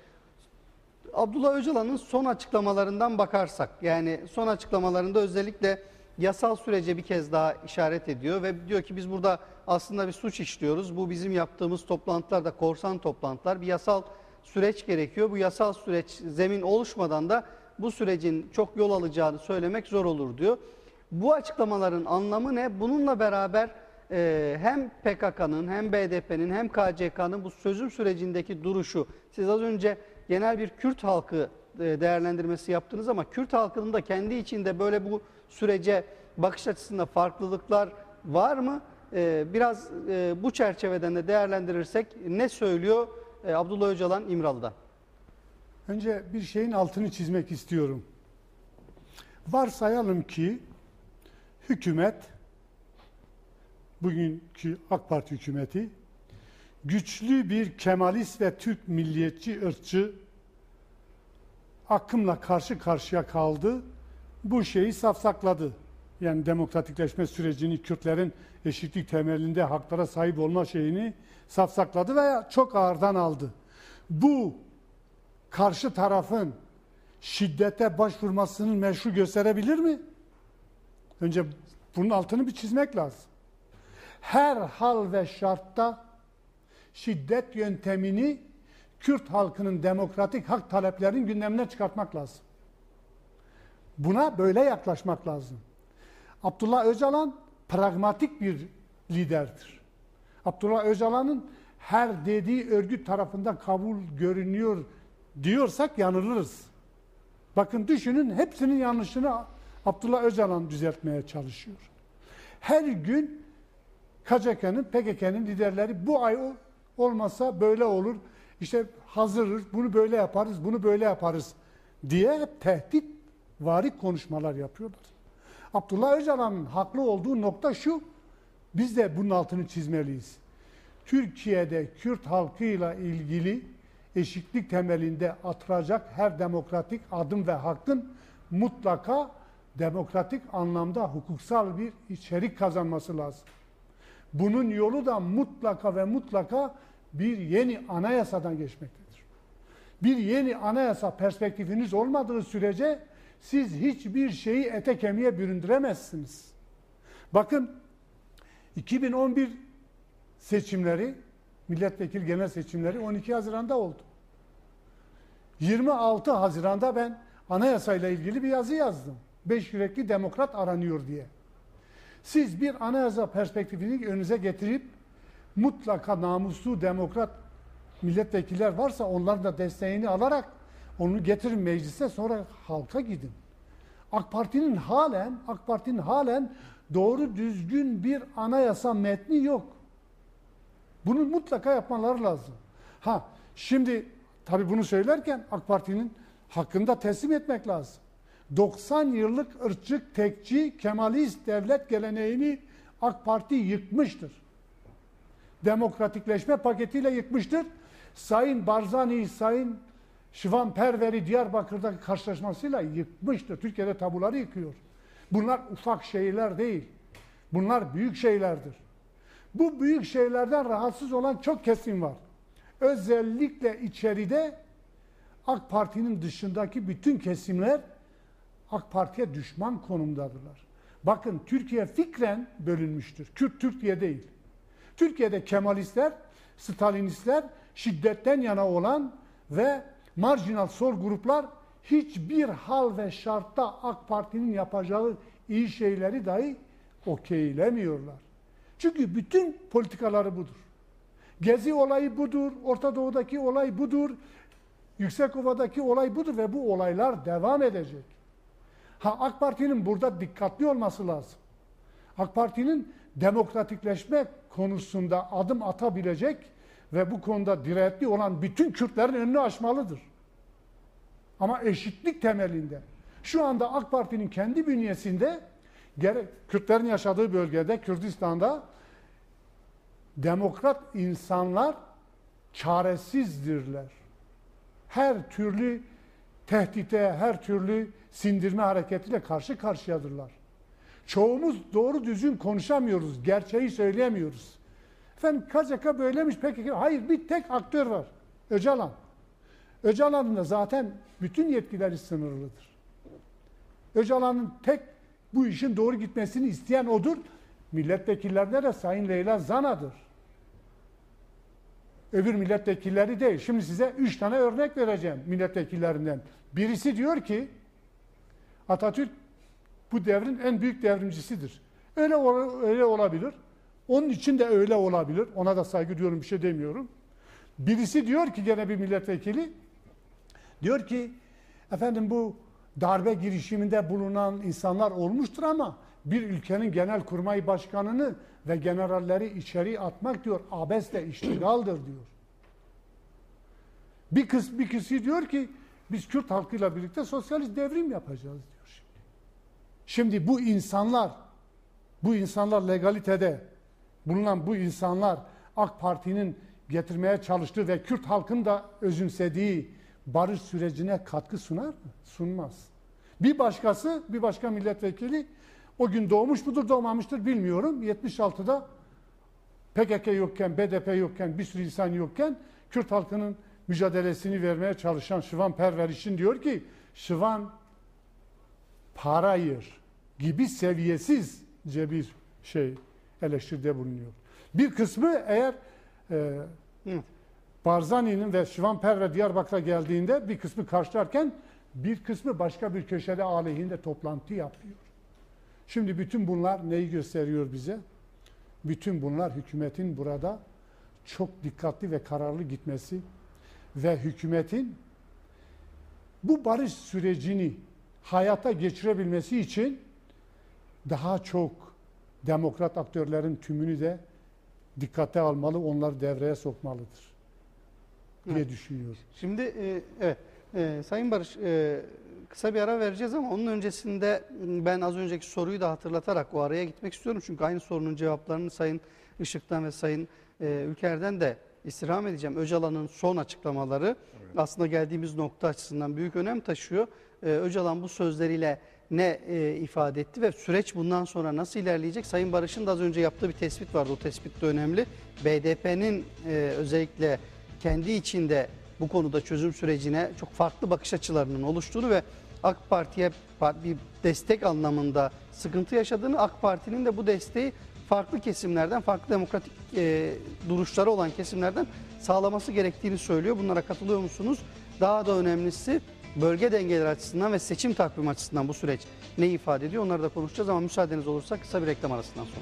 Speaker 1: Abdullah Öcalan'ın son açıklamalarından bakarsak, yani son açıklamalarında özellikle yasal sürece bir kez daha işaret ediyor ve diyor ki biz burada aslında bir suç işliyoruz. Bu bizim yaptığımız toplantılar da korsan toplantılar. Bir yasal süreç gerekiyor. Bu yasal süreç zemin oluşmadan da bu sürecin çok yol alacağını söylemek zor olur diyor. Bu açıklamaların anlamı ne? Bununla beraber hem PKK'nın hem BDP'nin hem KCK'nın bu çözüm sürecindeki duruşu, siz az önce genel bir Kürt halkı değerlendirmesi yaptınız ama Kürt halkının da kendi içinde böyle bu sürece bakış açısında farklılıklar var mı? Biraz bu çerçeveden de değerlendirirsek ne söylüyor Abdullah Öcalan İmralı'dan?
Speaker 4: Önce bir şeyin altını çizmek istiyorum. Varsayalım ki hükümet, bugünkü AK Parti hükümeti, güçlü bir Kemalist ve Türk milliyetçi ırkçı akımla karşı karşıya kaldı. bu şeyi safsakladı. Yani demokratikleşme sürecini, Kürtlerin eşitlik temelinde haklara sahip olma şeyini safsakladı veya çok ağırdan aldı. Bu karşı tarafın şiddete başvurmasının meşru gösterebilir mi? Önce bunun altını bir çizmek lazım. Her hal ve şartta şiddet yöntemini Kürt halkının demokratik hak taleplerinin gündemine çıkartmak lazım. Buna böyle yaklaşmak lazım. Abdullah Öcalan pragmatik bir liderdir. Abdullah Öcalan'ın her dediği örgüt tarafından kabul görünüyor diyorsak yanılırız. Bakın düşünün, hepsinin yanlışını Abdullah Öcalan düzeltmeye çalışıyor. Her gün KCK'nın, PKK'nın liderleri bu ay olmasa böyle olur, İşte hazırız, bunu böyle yaparız, bunu böyle yaparız diye hep tehditvari konuşmalar yapıyorlar. Abdullah Öcalan'ın haklı olduğu nokta şu, biz de bunun altını çizmeliyiz. Türkiye'de Kürt halkıyla ilgili eşitlik temelinde atılacak her demokratik adım ve hakkın mutlaka demokratik anlamda hukuksal bir içerik kazanması lazım. Bunun yolu da mutlaka ve mutlaka bir yeni anayasadan geçmektedir. Bir yeni anayasa perspektifiniz olmadığı sürece siz hiçbir şeyi ete kemiğe büründüremezsiniz. Bakın 2011 seçimleri, milletvekili genel seçimleri 12 Haziran'da oldu. 26 Haziran'da ben anayasayla ilgili bir yazı yazdım. 5 yürekli demokrat aranıyor diye. Siz bir anayasa perspektifini önünüze getirip mutlaka namuslu demokrat milletvekiller varsa onların da desteğini alarak onu getirin meclise, sonra halka gidin. AK Parti'nin halen doğru düzgün bir anayasa metni yok. Bunu mutlaka yapmaları lazım. Şimdi tabii bunu söylerken AK Parti'nin hakkını da teslim etmek lazım. 90 yıllık ırkçı, tekçi, kemalist devlet geleneğini AK Parti yıkmıştır. Demokratikleşme paketiyle yıkmıştır. Sayın Barzani, Sayın Şivan Perver'i Diyarbakır'daki karşılaşmasıyla yıkmıştır. Türkiye'de tabuları yıkıyor. Bunlar ufak şeyler değil. Bunlar büyük şeylerdir. Bu büyük şeylerden rahatsız olan çok kesim var. Özellikle içeride AK Parti'nin dışındaki bütün kesimler AK Parti'ye düşman konumdadırlar. Bakın Türkiye fikren bölünmüştür. Kürt Türkiye değil. Türkiye'de Kemalistler, Stalinistler, şiddetten yana olan ve marjinal sol gruplar hiçbir hal ve şartta AK Parti'nin yapacağı iyi şeyleri dahi okeylemiyorlar. Çünkü bütün politikaları budur. Gezi olayı budur, Orta Doğu'daki olay budur, Yüksekova'daki olay budur ve bu olaylar devam edecek. AK Parti'nin burada dikkatli olması lazım. AK Parti'nin demokratikleşme konusunda adım atabilecek ve bu konuda dirayetli olan bütün Kürtlerin önünü aşmalıdır. Ama eşitlik temelinde. Şu anda AK Parti'nin kendi bünyesinde, Kürtlerin yaşadığı bölgede, Kürdistan'da demokrat insanlar çaresizdirler. Her türlü tehdite, her türlü sindirme hareketiyle karşı karşıyadırlar. Çoğumuz doğru düzgün konuşamıyoruz, gerçeği söyleyemiyoruz. Efendim KCK böylemiş, peki hayır, bir tek aktör var, Öcalan. Öcalan'ın da zaten bütün yetkileri sınırlıdır. Öcalan'ın tek bu işin doğru gitmesini isteyen odur. Milletvekillerinde de Sayın Leyla Zana'dır. Öbür milletvekilleri değil. Şimdi size 3 tane örnek vereceğim milletvekillerinden. Birisi diyor ki Atatürk bu devrin en büyük devrimcisidir. Öyle olabilir. Onun için de öyle olabilir. Ona da saygı duyuyorum, bir şey demiyorum. Birisi diyor ki, gene bir milletvekili, diyor ki efendim bu darbe girişiminde bulunan insanlar olmuştur ama bir ülkenin genelkurmay başkanını ve generalleri içeri atmak diyor abesle iştigaldir diyor. Bir kısmı diyor ki biz Kürt halkıyla birlikte sosyalist devrim yapacağız diyor şimdi. Şimdi bu insanlar legalitede bulunan bu insanlar AK Parti'nin getirmeye çalıştığı ve Kürt halkın da özümsediği barış sürecine katkı sunar mı? Sunmaz. Bir başkası, bir başka milletvekili o gün doğmuş mudur, doğmamıştır bilmiyorum. 76'da PKK yokken, BDP yokken, bir sürü insan yokken Kürt halkının mücadelesini vermeye çalışan Şıvan Perveriş'in diyor ki Şıvan Parayır gibi seviyesizce bir eleştiride bulunuyor. Bir kısmı eğer Barzani'nin ve Şıvan Perver Diyarbakır'a geldiğinde bir kısmı karşılarken bir kısmı başka bir köşede aleyhinde toplantı yapıyor. Şimdi bütün bunlar neyi gösteriyor bize? Bütün bunlar hükümetin burada çok dikkatli ve kararlı gitmesi ve hükümetin bu barış sürecini hayata geçirebilmesi için daha çok demokrat aktörlerin tümünü de dikkate almalı, onları devreye sokmalıdır diye düşünüyorum.
Speaker 1: Şimdi evet, Sayın Barış, kısa bir ara vereceğiz ama onun öncesinde ben az önceki soruyu da hatırlatarak o araya gitmek istiyorum. Çünkü aynı sorunun cevaplarını Sayın Işık'tan ve Sayın Ülker'den de istirham edeceğim. Öcalan'ın son açıklamaları aslında geldiğimiz nokta açısından büyük önem taşıyor. Öcalan bu sözleriyle ne ifade etti ve süreç bundan sonra nasıl ilerleyecek? Sayın Barış'ın da az önce yaptığı bir tespit vardı. O tespit de önemli. BDP'nin özellikle kendi içinde bu konuda çözüm sürecine çok farklı bakış açılarının oluştuğunu ve AK Parti'ye bir destek anlamında sıkıntı yaşadığını, AK Parti'nin de bu desteği farklı kesimlerden, farklı demokratik duruşları olan kesimlerden sağlaması gerektiğini söylüyor. Bunlara katılıyor musunuz? Daha da önemlisi bölge dengeleri açısından ve seçim takvimi açısından bu süreç ne ifade ediyor? Onları da konuşacağız ama müsaadeniz olursa kısa bir reklam arasından sonra.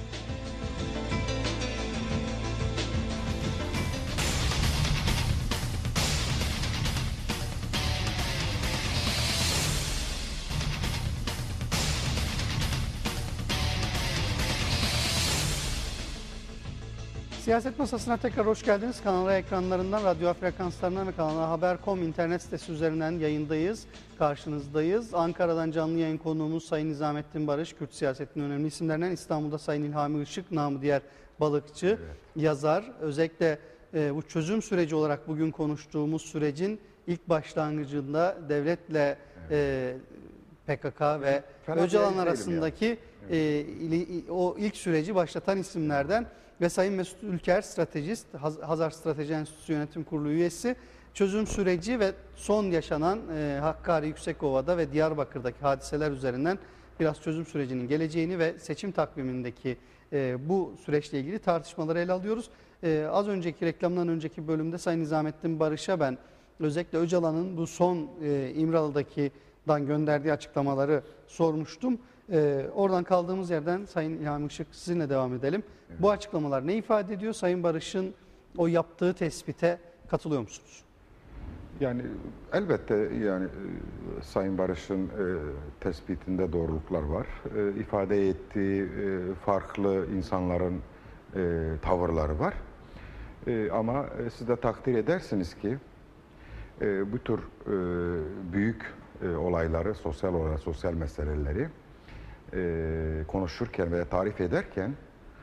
Speaker 1: Siyaset Masası'na tekrar hoş geldiniz. Kanal A ekranlarından, radyo frekanslarından ve Kanal A Haber.com internet sitesi üzerinden yayındayız, karşınızdayız. Ankara'dan canlı yayın konuğumuz Sayın Nizamettin Barış, Kürt siyasetinin önemli isimlerinden. İstanbul'da Sayın İlhami Işık, namı diğer balıkçı, yazar. Özellikle bu çözüm süreci olarak bugün konuştuğumuz sürecin ilk başlangıcında devletle PKK ve Öcalan arasındaki o ilk süreci başlatan isimlerden. Ve Sayın Mesut Ülker, stratejist, Hazar Strateji Enstitüsü Yönetim Kurulu üyesi, çözüm süreci ve son yaşanan Hakkari, Yüksekova'da ve Diyarbakır'daki hadiseler üzerinden biraz çözüm sürecinin geleceğini ve seçim takvimindeki bu süreçle ilgili tartışmaları ele alıyoruz. Az önceki reklamdan önceki bölümde Sayın Nizamettin Barış'a ben özellikle Öcalan'ın bu son İmralı'dan gönderdiği açıklamaları sormuştum. Oradan kaldığımız yerden Sayın İlhami Işık sizinle devam edelim. Evet. Bu açıklamalar ne ifade ediyor? Sayın Barış'ın o yaptığı tespite katılıyor musunuz?
Speaker 2: Yani elbette yani Sayın Barış'ın tespitinde doğruluklar var. İfade ettiği farklı insanların tavırları var. Ama siz de takdir edersiniz ki bu tür büyük olayları, sosyal meseleleri konuşurken veya tarif ederken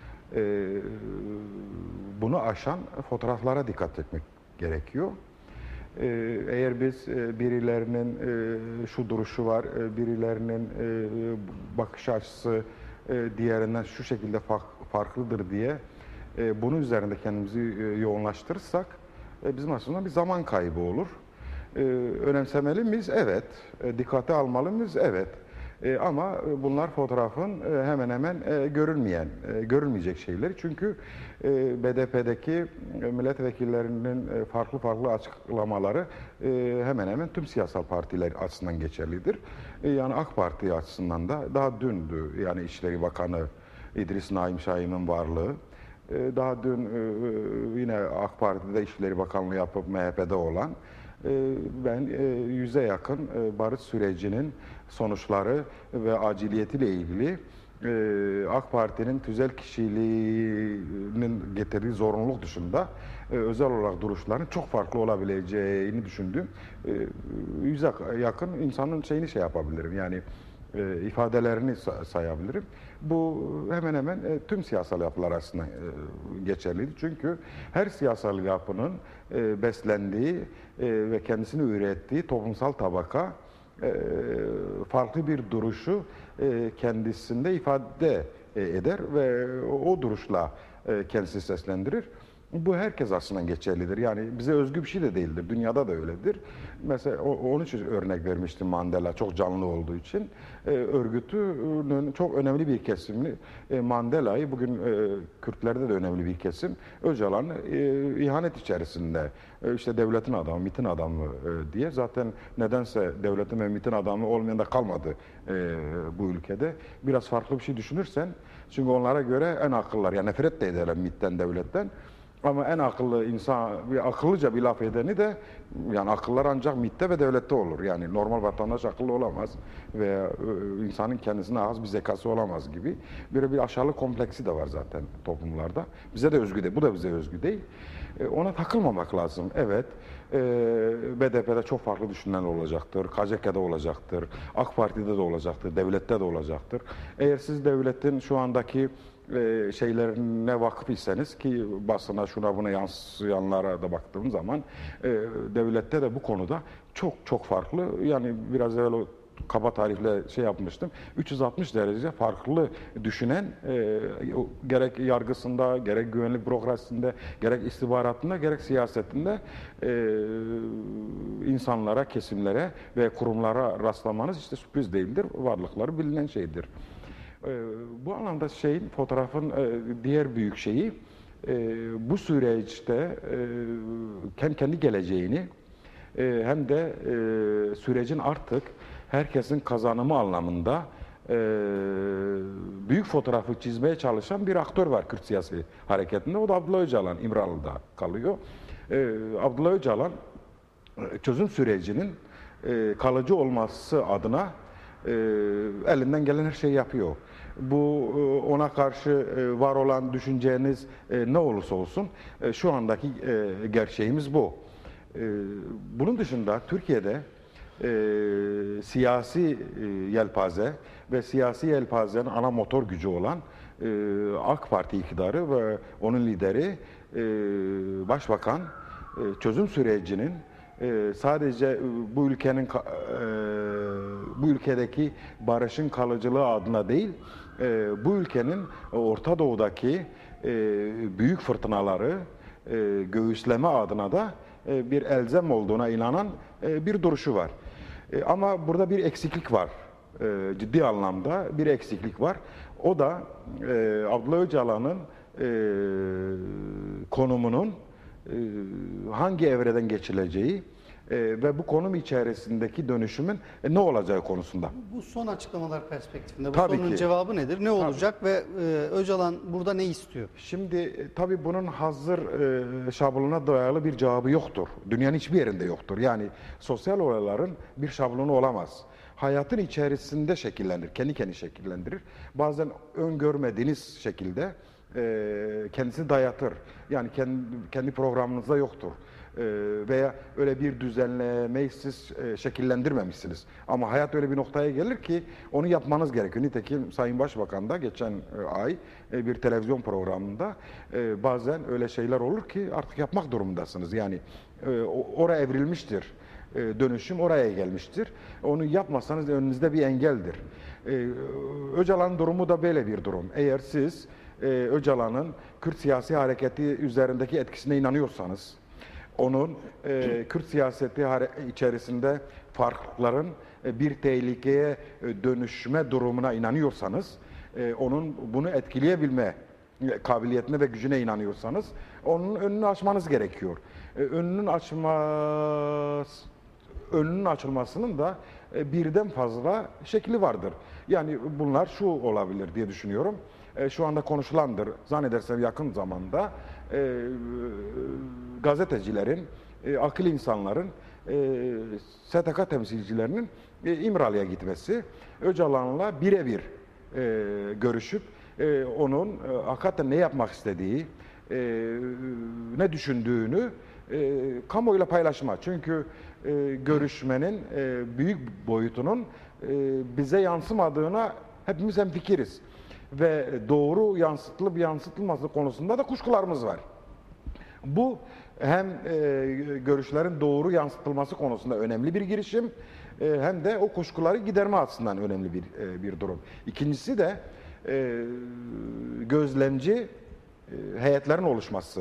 Speaker 2: bunu aşan fotoğraflara dikkat etmek gerekiyor. Eğer biz birilerinin şu duruşu var, birilerinin bakış açısı diğerinden şu şekilde farklıdır diye bunun üzerinde kendimizi yoğunlaştırırsak bizim aslında bir zaman kaybı olur. Önemsemeli miyiz? Evet. Dikkate almalı mıyız? Evet. Ama bunlar fotoğrafın hemen hemen görülmeyecek şeyler. Çünkü BDP'deki milletvekillerinin farklı açıklamaları hemen hemen tüm siyasal partiler açısından geçerlidir. Yani AK Parti açısından da daha dündü yani İçişleri Bakanı İdris Naim Şahin'in varlığı. Daha dün yine AK Parti'de İçişleri Bakanlığı yapıp MHP'de olan ben 100'e yakın barış sürecinin sonuçları ve aciliyetiyle ilgili AK Parti'nin tüzel kişiliğinin getirdiği zorunluluk dışında özel olarak duruşların çok farklı olabileceğini düşündüm. 100'e yakın insanın yapabilirim yani ifadelerini sayabilirim. Bu hemen hemen tüm siyasal yapılar arasında geçerliydi. Çünkü her siyasal yapının beslendiği ve kendisini ürettiği toplumsal tabaka farklı bir duruşu kendisinde ifade eder ve o duruşla kendisi seslendirir. Bu herkes aslında geçerlidir. Yani bize özgü bir şey de değildir. Dünyada da öyledir. Mesela onun için örnek vermiştim Mandela çok canlı olduğu için. Örgütünün çok önemli bir kesimini Mandela'yı bugün Kürtlerde de önemli bir kesim Öcalan'ı ihanet içerisinde işte devletin adamı, MİT'in adamı diye zaten nedense devletin ve MİT'in adamı olmayan da kalmadı bu ülkede. Biraz farklı bir şey düşünürsen çünkü onlara göre en akıllar yani nefret de ederler MİT'ten, devletten. Ama en akıllı insan, akıllıca bir laf edeni de yani akıllar ancak MİT'te ve devlette olur. Yani normal vatandaş akıllı olamaz veya insanın kendisine az bir zekası olamaz gibi. Böyle bir aşağılık kompleksi de var zaten toplumlarda. Bize de özgü değil, bu da bize özgü değil. Ona takılmamak lazım. Evet, BDP'de çok farklı düşünenler olacaktır, KCK'de olacaktır, AK Parti'de de olacaktır, devlette de olacaktır. Eğer siz devletin şu andaki şeylerine vakıf iseniz ki basına şuna buna yansıyanlara da baktığım zaman devlette de bu konuda çok farklı yani biraz evvel o kaba tarifle şey yapmıştım 360 derece farklı düşünen gerek yargısında gerek güvenlik bürokrasisinde gerek istihbaratında gerek siyasetinde insanlara kesimlere ve kurumlara rastlamanız işte sürpriz değildir varlıkları bilinen şeydir. Bu anlamda fotoğrafın diğer büyük şeyi bu süreçte kendi geleceğini hem de sürecin artık herkesin kazanımı anlamında büyük fotoğrafı çizmeye çalışan bir aktör var Kürt siyasi hareketinde. O da Abdullah Öcalan İmralı'da kalıyor. Abdullah Öcalan çözüm sürecinin kalıcı olması adına elinden gelen her şeyi yapıyor. Bu ona karşı var olan düşünceniz ne olursa olsun şu andaki gerçeğimiz bu. Bunun dışında Türkiye'de siyasi yelpaze ve siyasi yelpazenin ana motor gücü olan AK Parti iktidarı ve onun lideri Başbakan çözüm sürecinin sadece bu ülkedeki barışın kalıcılığı adına değil, bu ülkenin Orta Doğu'daki büyük fırtınaları göğüsleme adına da bir elzem olduğuna inanan bir duruşu var. Ama burada bir eksiklik var. Ciddi anlamda bir eksiklik var. O da Abdullah Öcalan'ın konumunun hangi evreden geçileceği ve bu konum içerisindeki dönüşümün ne olacağı konusunda.
Speaker 1: Bu son açıklamalar perspektifinde bu
Speaker 2: Tabii
Speaker 1: sorunun
Speaker 2: ki.
Speaker 1: cevabı nedir? Ne olacak ve Öcalan burada ne istiyor?
Speaker 2: Şimdi tabii bunun hazır şablona dayalı bir cevabı yoktur. Dünyanın hiçbir yerinde yoktur. Yani sosyal olayların bir şablonu olamaz. Hayatın içerisinde şekillenir, kendi şekillendirir. Bazen öngörmediğiniz şekilde kendisini dayatır. Yani kendi programınızda yoktur. Veya öyle bir düzenlemeyi siz şekillendirmemişsiniz. Ama hayat öyle bir noktaya gelir ki onu yapmanız gerekiyor. Nitekim Sayın Başbakan da geçen ay bir televizyon programında bazen öyle şeyler olur ki artık yapmak durumundasınız. Yani oraya evrilmiştir. Dönüşüm oraya gelmiştir. Onu yapmasanız önünüzde bir engeldir. Öcalan'ın durumu da böyle bir durum. Eğer siz Öcalan'ın Kürt siyasi hareketi üzerindeki etkisine inanıyorsanız, onun Kürt siyaseti içerisinde farklılıkların bir tehlikeye dönüşme durumuna inanıyorsanız, onun bunu etkileyebilme kabiliyetine ve gücüne inanıyorsanız, onun önünü açmanız gerekiyor. Önünün açılmasının da birden fazla şekli vardır. Yani bunlar şu olabilir diye düşünüyorum. Şu anda konuşulandır. Zannedersem yakın zamanda gazetecilerin, akıl insanların, STK temsilcilerinin İmralı'ya gitmesi, Öcalan'la birebir görüşüp onun hakikaten ne yapmak istediği, ne düşündüğünü kamuoyuyla paylaşma. Çünkü görüşmenin büyük boyutunun bize yansımadığına hepimiz hemfikiriz. Ve doğru yansıtılıp yansıtılması konusunda da kuşkularımız var. Bu hem görüşlerin doğru yansıtılması konusunda önemli bir girişim, hem de o kuşkuları giderme açısından önemli bir durum. İkincisi de gözlemci heyetlerin oluşması.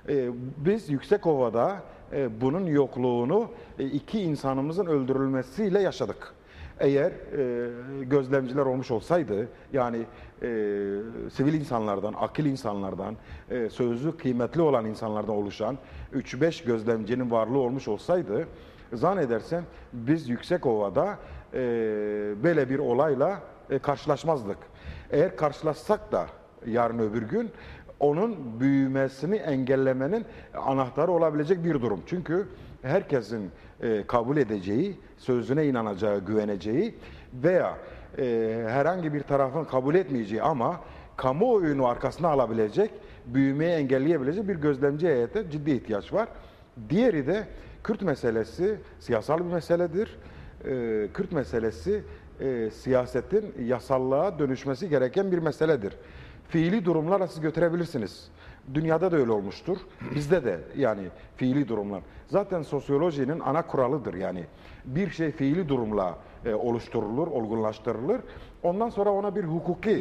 Speaker 2: Biz Yüksekova'da bunun yokluğunu iki insanımızın öldürülmesiyle yaşadık. Eğer gözlemciler olmuş olsaydı, yani sivil insanlardan, akil insanlardan, sözü kıymetli olan insanlardan oluşan 3-5 gözlemcinin varlığı olmuş olsaydı, zannedersem biz Yüksekova'da böyle bir olayla karşılaşmazdık. Eğer karşılaşsak da yarın öbür gün onun büyümesini engellemenin anahtarı olabilecek bir durum. Çünkü herkesin kabul edeceği, sözüne inanacağı, güveneceği veya herhangi bir tarafın kabul etmeyeceği ama kamuoyunu arkasına alabilecek, büyümeyi engelleyebilecek bir gözlemci heyete ciddi ihtiyaç var. Diğeri de Kürt meselesi siyasal bir meseledir. Kürt meselesi siyasetin yasallığa dönüşmesi gereken bir meseledir. Fiili durumlarla siz götürebilirsiniz. Dünyada da öyle olmuştur. Bizde de yani fiili durumlar. Zaten sosyolojinin ana kuralıdır yani. Bir şey fiili durumla oluşturulur, olgunlaştırılır. Ondan sonra ona bir hukuki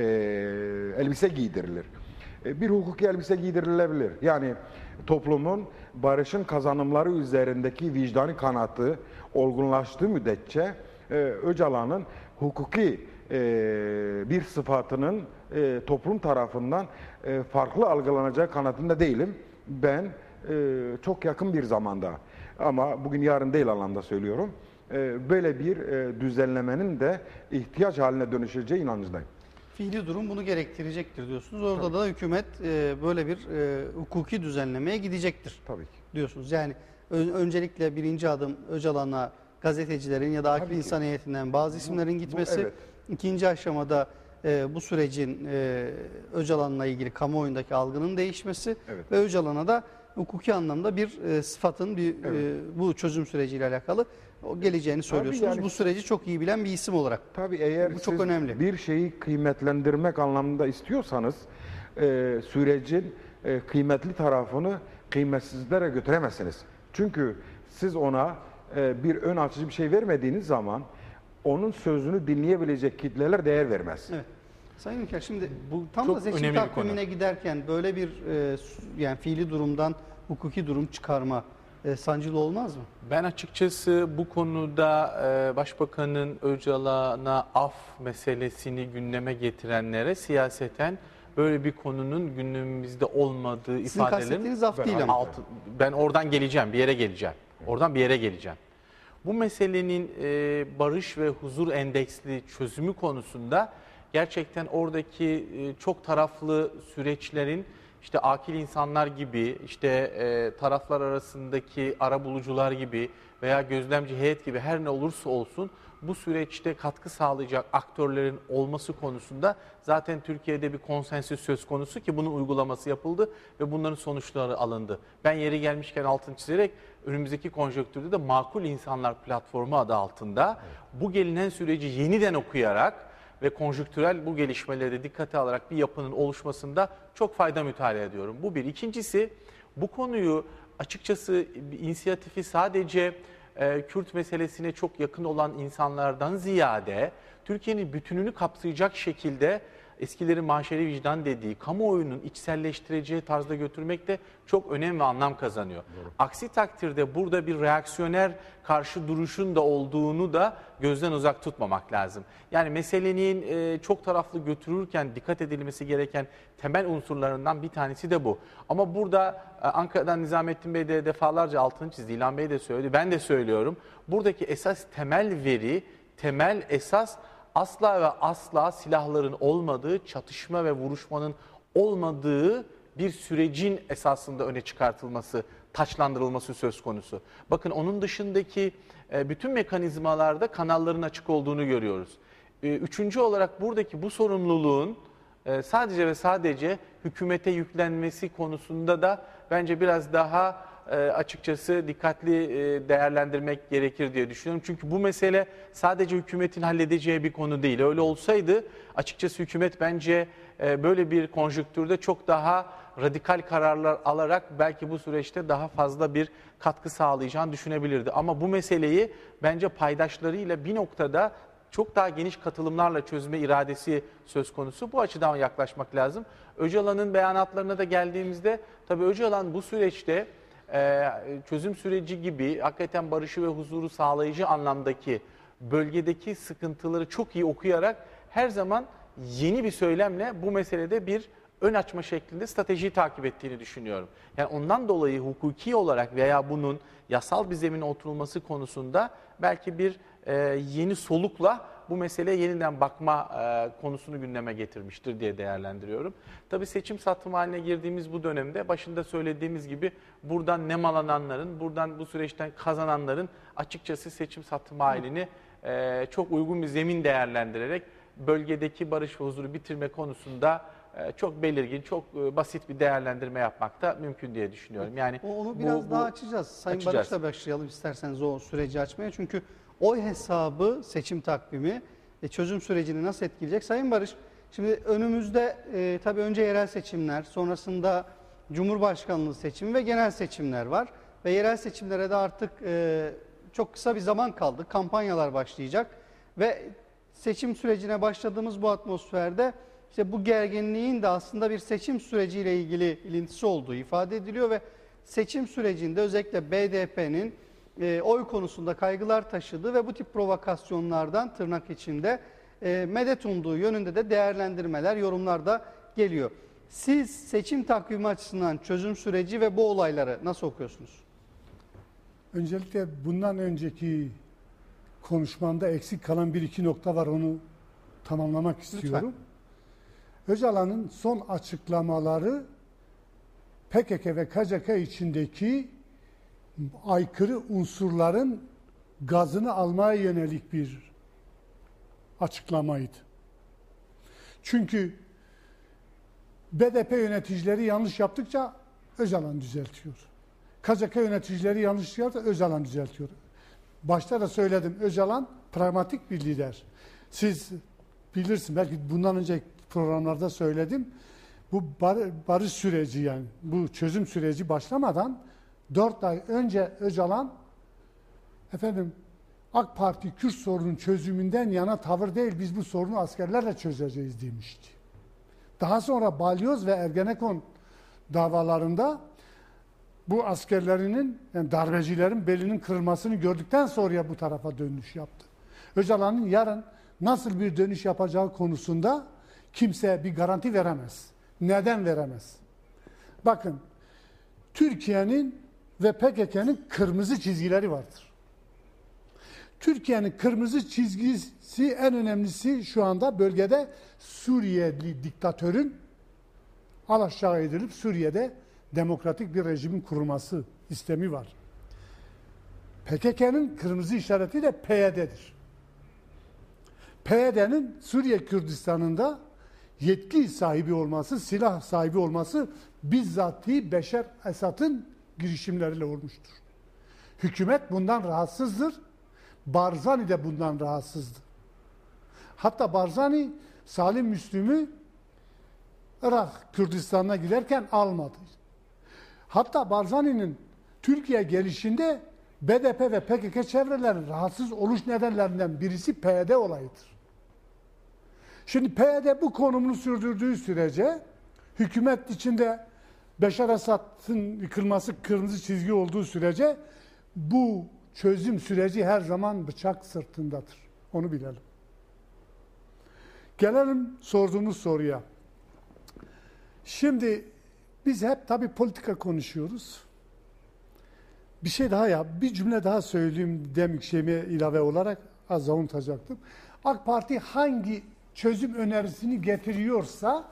Speaker 2: elbise giydirilir. Bir hukuki elbise giydirilebilir. Yani toplumun barışın kazanımları üzerindeki vicdani kanaatı olgunlaştığı müddetçe Öcalan'ın hukuki bir sıfatının toplum tarafından farklı algılanacağı kanaatinde değilim. Ben çok yakın bir zamanda, ama bugün yarın değil anlamda söylüyorum, böyle bir düzenlemenin de ihtiyaç haline dönüşeceği inancındayım.
Speaker 1: Fiili durum bunu gerektirecektir diyorsunuz. Orada da hükümet böyle bir hukuki düzenlemeye gidecektir
Speaker 2: Tabii ki.
Speaker 1: diyorsunuz. Yani öncelikle birinci adım Öcalan'a gazetecilerin ya da akil
Speaker 2: Tabii ki.
Speaker 1: insan heyetinden bazı isimlerin gitmesi.
Speaker 2: evet.
Speaker 1: İkinci aşamada bu sürecin Öcalan'la ilgili kamuoyundaki algının değişmesi
Speaker 2: Evet.
Speaker 1: ve Öcalan'a da hukuki anlamda bir sıfatın bu çözüm süreciyle alakalı geleceğini söylüyorsunuz.
Speaker 2: yani-
Speaker 1: Bu süreci çok iyi bilen bir isim olarak.
Speaker 2: Tabii eğer
Speaker 1: Bu çok
Speaker 2: siz
Speaker 1: önemli.
Speaker 2: bir şeyi kıymetlendirmek anlamında istiyorsanız sürecin kıymetli tarafını kıymetsizlere götüremezsiniz. Çünkü siz ona bir ön açıcı bir şey vermediğiniz zaman onun sözünü dinleyebilecek kitleler değer vermez.
Speaker 1: Evet. Sayın Ülker, şimdi
Speaker 3: Bu
Speaker 1: tam
Speaker 3: çok
Speaker 1: da seçim
Speaker 3: önemli bir
Speaker 1: takvimine giderken böyle bir yani fiili durumdan hukuki durum çıkarma sancılı olmaz mı?
Speaker 3: Ben açıkçası bu konuda Başbakanın Öcalan'a af meselesini gündeme getirenlere siyaseten böyle bir konunun gündemimizde olmadığı
Speaker 1: Sizin
Speaker 3: ifadelerin
Speaker 1: kastettiğiniz af değil ama.
Speaker 3: ben oradan geleceğim, bir yere geleceğim. Oradan bir yere geleceğim. Bu meselenin barış ve huzur endeksli çözümü konusunda gerçekten oradaki çok taraflı süreçlerin işte akil insanlar gibi, işte taraflar arasındaki arabulucular gibi veya gözlemci heyet gibi her ne olursa olsun bu süreçte katkı sağlayacak aktörlerin olması konusunda zaten Türkiye'de bir konsensüs söz konusu ki bunun uygulaması yapıldı ve bunların sonuçları alındı. Ben yeri gelmişken altını çizerek önümüzdeki konjonktürde de Makul İnsanlar Platformu adı altında bu gelinen süreci yeniden okuyarak ve konjonktürel bu gelişmeleri de dikkate alarak bir yapının oluşmasında çok fayda müteala ediyorum. Bu bir. İkincisi, bu konuyu açıkçası inisiyatifi sadece Kürt meselesine çok yakın olan insanlardan ziyade Türkiye'nin bütününü kapsayacak şekilde eskilerin mahşeri vicdan dediği kamuoyunun içselleştireceği tarzda götürmek de çok önem ve anlam kazanıyor. Doğru. Aksi takdirde burada bir reaksiyoner karşı duruşun da olduğunu da gözden uzak tutmamak lazım. Yani meselenin çok taraflı götürürken dikkat edilmesi gereken temel unsurlarından bir tanesi de bu. Ama burada Ankara'dan Nizamettin Bey de defalarca altını çizdi, İlhan Bey de söyledi, ben de söylüyorum. Buradaki esas temel veri, temel esas asla ve asla silahların olmadığı, çatışma ve vuruşmanın olmadığı bir sürecin esasında öne çıkartılması, taçlandırılması söz konusu. Bakın onun dışındaki bütün mekanizmalarda kanalların açık olduğunu görüyoruz. Üçüncü olarak buradaki bu sorumluluğun sadece ve sadece hükümete yüklenmesi konusunda da bence biraz daha açıkçası dikkatli değerlendirmek gerekir diye düşünüyorum. Çünkü bu mesele sadece hükümetin halledeceği bir konu değil. Öyle olsaydı açıkçası hükümet bence böyle bir konjonktürde çok daha radikal kararlar alarak belki bu süreçte daha fazla bir katkı sağlayacağını düşünebilirdi. Ama bu meseleyi bence paydaşlarıyla bir noktada çok daha geniş katılımlarla çözme iradesi söz konusu. Bu açıdan yaklaşmak lazım. Öcalan'ın beyanatlarına da geldiğimizde tabii Öcalan bu süreçte çözüm süreci gibi hakikaten barışı ve huzuru sağlayıcı anlamdaki bölgedeki sıkıntıları çok iyi okuyarak her zaman yeni bir söylemle bu meselede bir ön açma şeklinde stratejiyi takip ettiğini düşünüyorum. Yani ondan dolayı hukuki olarak veya bunun yasal bir zemine oturulması konusunda belki bir yeni solukla bu meseleye yeniden bakma konusunu gündeme getirmiştir diye değerlendiriyorum. Tabii seçim satım haline girdiğimiz bu dönemde başında söylediğimiz gibi buradan nemalananların, buradan bu süreçten kazananların açıkçası seçim satım halini çok uygun bir zemin değerlendirerek bölgedeki barış ve huzuru bitirme konusunda çok belirgin, çok basit bir değerlendirme yapmak da mümkün diye düşünüyorum. Yani
Speaker 1: Onu biraz daha açacağız. Sayın
Speaker 3: açacağız.
Speaker 1: Barış'la başlayalım isterseniz o süreci açmaya. Çünkü oy hesabı, seçim takvimi çözüm sürecini nasıl etkileyecek? Sayın Barış, şimdi önümüzde tabii önce yerel seçimler, sonrasında Cumhurbaşkanlığı seçimi ve genel seçimler var. Ve yerel seçimlere de artık çok kısa bir zaman kaldı. Kampanyalar başlayacak ve seçim sürecine başladığımız bu atmosferde işte bu gerginliğin de aslında bir seçim süreciyle ilgili ilintisi olduğu ifade ediliyor ve seçim sürecinde özellikle BDP'nin oy konusunda kaygılar taşıdığı ve bu tip provokasyonlardan tırnak içinde medet umduğu yönünde de değerlendirmeler, yorumlar da geliyor. Siz seçim takvimi açısından çözüm süreci ve bu olayları nasıl okuyorsunuz?
Speaker 4: Öncelikle bundan önceki konuşmamda eksik kalan bir iki nokta var, onu tamamlamak istiyorum. Öcalan'ın son açıklamaları PKK ve KCK içindeki aykırı unsurların gazını almaya yönelik bir açıklamaydı. Çünkü BDP yöneticileri yanlış yaptıkça Öcalan düzeltiyor. KCK yöneticileri yanlış yaptıkça Öcalan düzeltiyor. Başta da söyledim, Öcalan pragmatik bir lider. Siz bilirsiniz, belki bundan önceki programlarda söyledim. Bu barış süreci, yani bu çözüm süreci başlamadan 4 ay önce Öcalan AK Parti Kürt sorunun çözümünden yana tavır değil, biz bu sorunu askerlerle çözeceğiz demişti. Daha sonra Balyoz ve Ergenekon davalarında bu askerlerinin, yani darbecilerin belinin kırılmasını gördükten sonra bu tarafa dönüş yaptı. Öcalan'ın yarın nasıl bir dönüş yapacağı konusunda kimse bir garanti veremez. Neden veremez? Bakın, Türkiye'nin ve PKK'nın kırmızı çizgileri vardır. Türkiye'nin kırmızı çizgisi, en önemlisi şu anda bölgede Suriyeli diktatörün alaşağı edilip Suriye'de demokratik bir rejimin kurulması istemi var. PKK'nın kırmızı işareti de PYD'dir. PYD'nin Suriye Kürdistan'ında yetki sahibi olması, silah sahibi olması bizzati Beşer Esad'ın girişimleriyle olmuştur. Hükümet bundan rahatsızdır. Barzani de bundan rahatsızdı. Hatta Barzani Salim Müslüm'ü Irak Kürdistan'a giderken almadı. Hatta Barzani'nin Türkiye gelişinde BDP ve PKK çevrelerinin rahatsız oluş nedenlerinden birisi PYD olayıdır. Şimdi PYD bu konumunu sürdürdüğü sürece hükümet içinde Beşar Esad'ın yıkılması kırmızı çizgi olduğu sürece bu çözüm süreci her zaman bıçak sırtındadır. Onu bilelim. Gelelim sorduğunuz soruya. Şimdi biz hep tabii politika konuşuyoruz. Bir şey daha bir cümle daha söyleyeyim demek şeyime ilave olarak, az da unutacaktım. AK Parti hangi çözüm önerisini getiriyorsa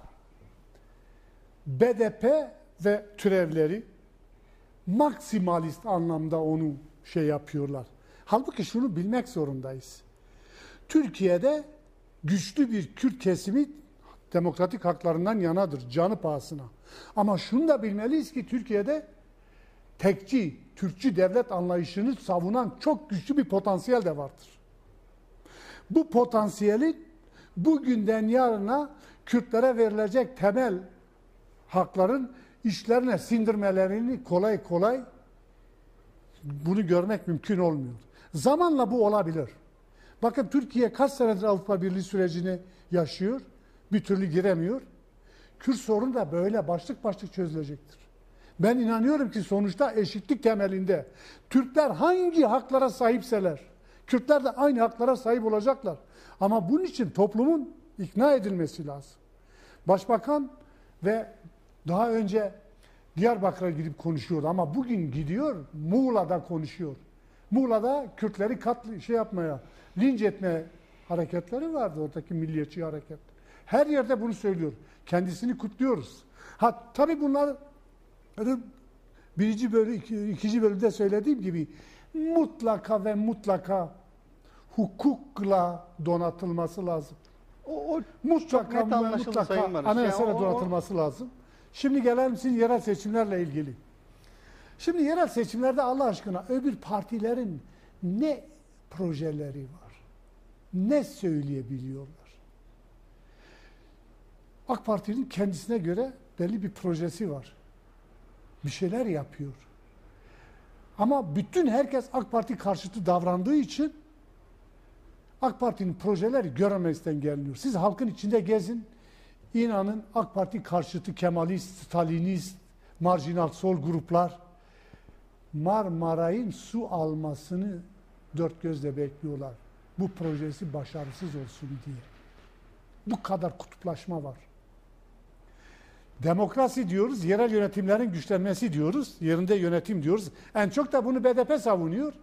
Speaker 4: BDP ve türevleri maksimalist anlamda onu yapıyorlar. Halbuki şunu bilmek zorundayız. Türkiye'de güçlü bir Kürt kesimi demokratik haklarından yanadır, canı pahasına. Ama şunu da bilmeliyiz ki Türkiye'de tekçi, Türkçü devlet anlayışını savunan çok güçlü bir potansiyel de vardır. Bu potansiyelin bugünden yarına Kürtlere verilecek temel hakların işlerine sindirmelerini kolay kolay bunu görmek mümkün olmuyor. Zamanla bu olabilir. Bakın Türkiye kaç senedir Avrupa Birliği sürecini yaşıyor, bir türlü giremiyor. Kürt sorunu da böyle başlık başlık çözülecektir. Ben inanıyorum ki sonuçta eşitlik temelinde Türkler hangi haklara sahipseler, Kürtler de aynı haklara sahip olacaklar. Ama bunun için toplumun ikna edilmesi lazım. Başbakan ve daha önce Diyarbakır'a gidip konuşuyordu ama bugün gidiyor Muğla'da konuşuyor. Muğla'da Kürtleri linç etmeye hareketleri vardı, oradaki milliyetçi hareket. Her yerde bunu söylüyor. Kendisini kutluyoruz. Tabii bunlar ikinci bölümde söylediğim gibi mutlaka ve mutlaka hukukla donatılması lazım.
Speaker 1: O
Speaker 4: Mutlaka
Speaker 1: çok net anlaşıldı Sayın Barış.
Speaker 4: anayasayla
Speaker 1: Yani
Speaker 4: donatılması lazım. Şimdi gelelim sizin yerel seçimlerle ilgili. Şimdi yerel seçimlerde Allah aşkına öbür partilerin ne projeleri var? Ne söyleyebiliyorlar? AK Parti'nin kendisine göre belli bir projesi var. Bir şeyler yapıyor. Ama bütün herkes AK Parti karşıtı davrandığı için AK Parti'nin projeleri göremezden geliniyor. Siz halkın içinde gezin, inanın AK Parti karşıtı Kemalist, Stalinist, marjinal sol gruplar Marmaray'ın su almasını dört gözle bekliyorlar. Bu projesi başarısız olsun diye. Bu kadar kutuplaşma var. Demokrasi diyoruz, yerel yönetimlerin güçlenmesi diyoruz, yerinde yönetim diyoruz. En çok da bunu BDP savunuyor.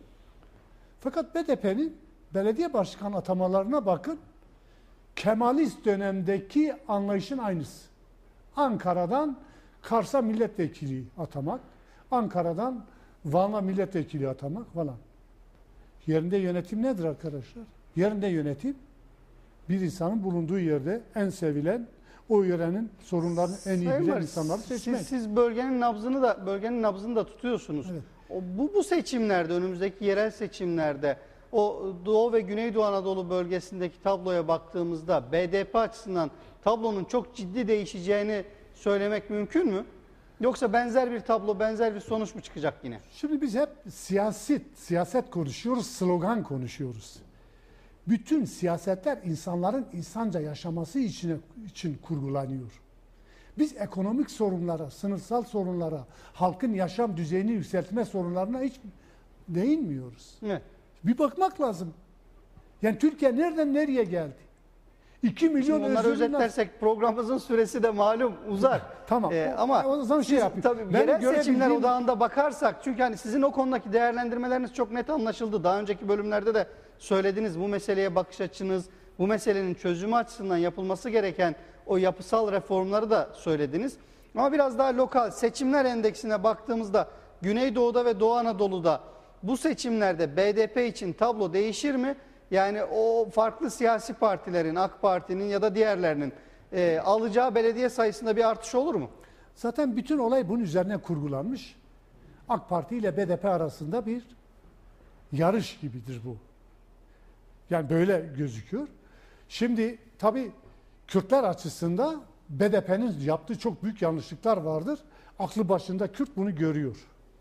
Speaker 4: Fakat BDP'nin belediye başkan atamalarına bakın, Kemalist dönemdeki anlayışın aynısı. Ankara'dan Kars'a milletvekili atamak, Ankara'dan Van'a milletvekili atamak falan. Yerinde yönetim nedir arkadaşlar? Yerinde yönetim, bir insanın bulunduğu yerde en sevilen, o yörenin sorunlarını en iyi bilen insanları seçmek.
Speaker 1: Siz bölgenin nabzını da tutuyorsunuz.
Speaker 4: Evet.
Speaker 1: Bu seçimlerde, önümüzdeki yerel seçimlerde o Doğu ve Güneydoğu Anadolu bölgesindeki tabloya baktığımızda BDP açısından tablonun çok ciddi değişeceğini söylemek mümkün mü? Yoksa benzer bir tablo, benzer bir sonuç mu çıkacak yine?
Speaker 4: Şimdi biz hep siyaset konuşuyoruz, slogan konuşuyoruz. Bütün siyasetler insanların insanca yaşaması için kurgulanıyor. Biz ekonomik sorunlara, sınıfsal sorunlara, halkın yaşam düzeyini yükseltme sorunlarına hiç değinmiyoruz.
Speaker 1: Evet.
Speaker 4: Bir bakmak lazım. Yani Türkiye nereden nereye geldi? 2 milyon
Speaker 1: Şimdi onları özetlersek programımızın süresi de malum uzar.
Speaker 4: Tamam.
Speaker 1: Ama
Speaker 4: o zaman şey yapayım.
Speaker 1: tabii
Speaker 4: Ben
Speaker 1: yerel seçimler
Speaker 4: görebildiğim-
Speaker 1: odağında bakarsak, çünkü hani sizin o konudaki değerlendirmeleriniz çok net anlaşıldı. Daha önceki bölümlerde de söylediniz, bu meseleye bakış açınız, bu meselenin çözümü açısından yapılması gereken o yapısal reformları da söylediniz. Ama biraz daha lokal seçimler endeksine baktığımızda Güneydoğu'da ve Doğu Anadolu'da bu seçimlerde BDP için tablo değişir mi? Yani o farklı siyasi partilerin, AK Parti'nin ya da diğerlerinin alacağı belediye sayısında bir artış olur mu?
Speaker 4: Zaten bütün olay bunun üzerine kurgulanmış. AK Parti ile BDP arasında bir yarış gibidir bu. Yani böyle gözüküyor. Şimdi tabii Kürtler açısından BDP'nin yaptığı çok büyük yanlışlıklar vardır. Aklı başında Kürt bunu görüyor.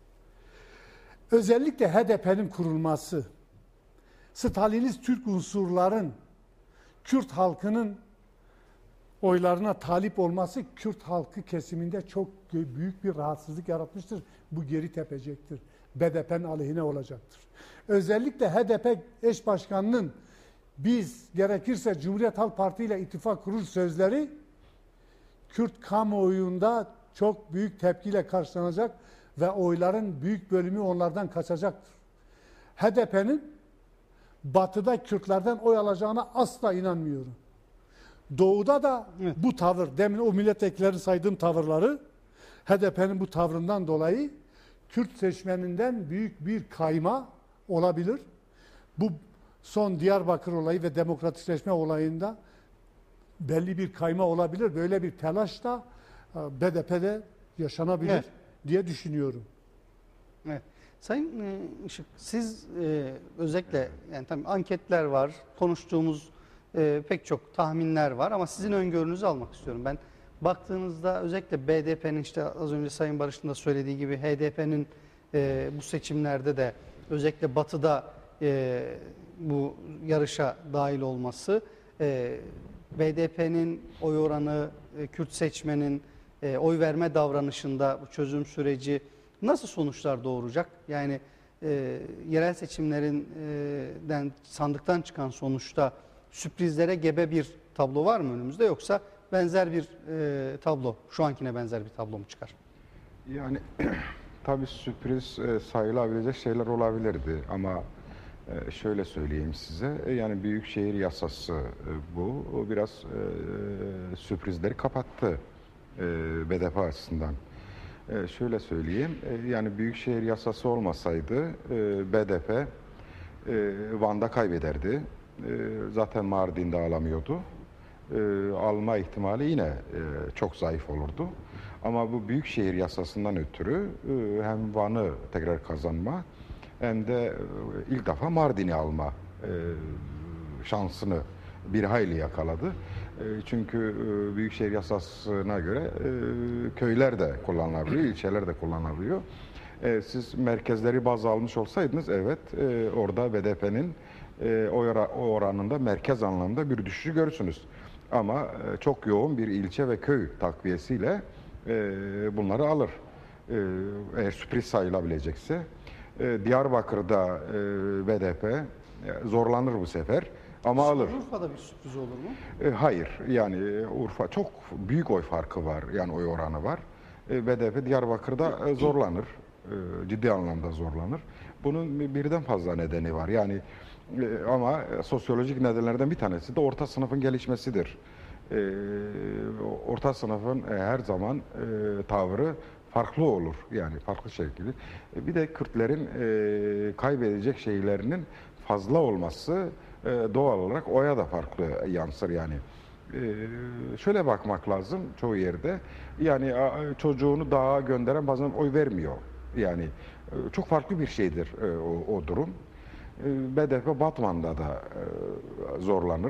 Speaker 4: Özellikle HDP'nin kurulması, Stalinist Türk unsurların Kürt halkının oylarına talip olması Kürt halkı kesiminde çok büyük bir rahatsızlık yaratmıştır. Bu geri tepecektir. BDP'nin aleyhine olacaktır. Özellikle HDP eş başkanının biz gerekirse Cumhuriyet Halk Parti ile ittifak kurur sözleri Kürt kamuoyunda çok büyük tepkiyle karşılanacak ve oyların büyük bölümü onlardan kaçacaktır. HDP'nin Batı'da Kürtlerden oy alacağına asla inanmıyorum. Doğu'da da bu tavır, demin o milletvekilleri saydığım tavırları, HDP'nin bu tavrından dolayı Kürt seçmeninden büyük bir kayma olabilir. Bu son Diyarbakır olayı ve demokratikleşme olayında belli bir kayma olabilir. Böyle bir telaş da BDP'de yaşanabilir diye düşünüyorum.
Speaker 1: Evet. Sayın Işık, siz özellikle yani tabii anketler var, konuştuğumuz pek çok tahminler var ama sizin öngörünüzü almak istiyorum. Ben baktığınızda özellikle BDP'nin işte az önce Sayın Barış'ın da söylediği gibi HDP'nin bu seçimlerde de özellikle Batı'da bu yarışa dahil olması, BDP'nin oy oranı, Kürt seçmenin oy verme davranışında bu çözüm süreci nasıl sonuçlar doğuracak? Yani yerel seçimlerinden sandıktan çıkan sonuçta sürprizlere gebe bir tablo var mı önümüzde, yoksa benzer bir tablo, şu ankine benzer bir tablo mu çıkar?
Speaker 2: Yani tabii sürpriz sayılabilecek şeyler olabilirdi ama şöyle söyleyeyim size, yani büyükşehir yasası bu. O biraz sürprizleri kapattı BDP açısından. Şöyle söyleyeyim, yani büyükşehir yasası olmasaydı BDP Van'da kaybederdi. Zaten Mardin'de alamıyordu. Alma ihtimali yine çok zayıf olurdu. Ama bu büyükşehir yasasından ötürü hem Van'ı tekrar kazanma hem de ilk defa Mardin'i alma şansını bir hayli yakaladı. Çünkü büyükşehir yasasına göre köyler de kullanılabiliyor, ilçeler de kullanılabiliyor. Siz merkezleri baz almış olsaydınız, evet, orada BDP'nin oy oranında merkez anlamda bir düşüşü görürsünüz. Ama çok yoğun bir ilçe ve köy takviyesiyle bunları alır. Eğer sürpriz sayılabilecekse. Diyarbakır'da BDP zorlanır bu sefer ama alır.
Speaker 1: Urfa'da bir sürpriz olur mu?
Speaker 2: Hayır, yani Urfa çok büyük oy farkı var, yani oy oranı var. BDP Diyarbakır'da zorlanır, ciddi anlamda zorlanır. Bunun birden fazla nedeni var. Yani ama sosyolojik nedenlerden bir tanesi de orta sınıfın gelişmesidir. Orta sınıfın her zaman tavrı farklı olur, yani farklı şekilde. Bir de Kürtlerin kaybedecek şeylerinin fazla olması doğal olarak oya da farklı yansır yani. Şöyle bakmak lazım çoğu yerde. Yani çocuğunu dağa gönderen bazen oy vermiyor. Yani çok farklı bir şeydir o durum. BDP Batman'da da zorlanır.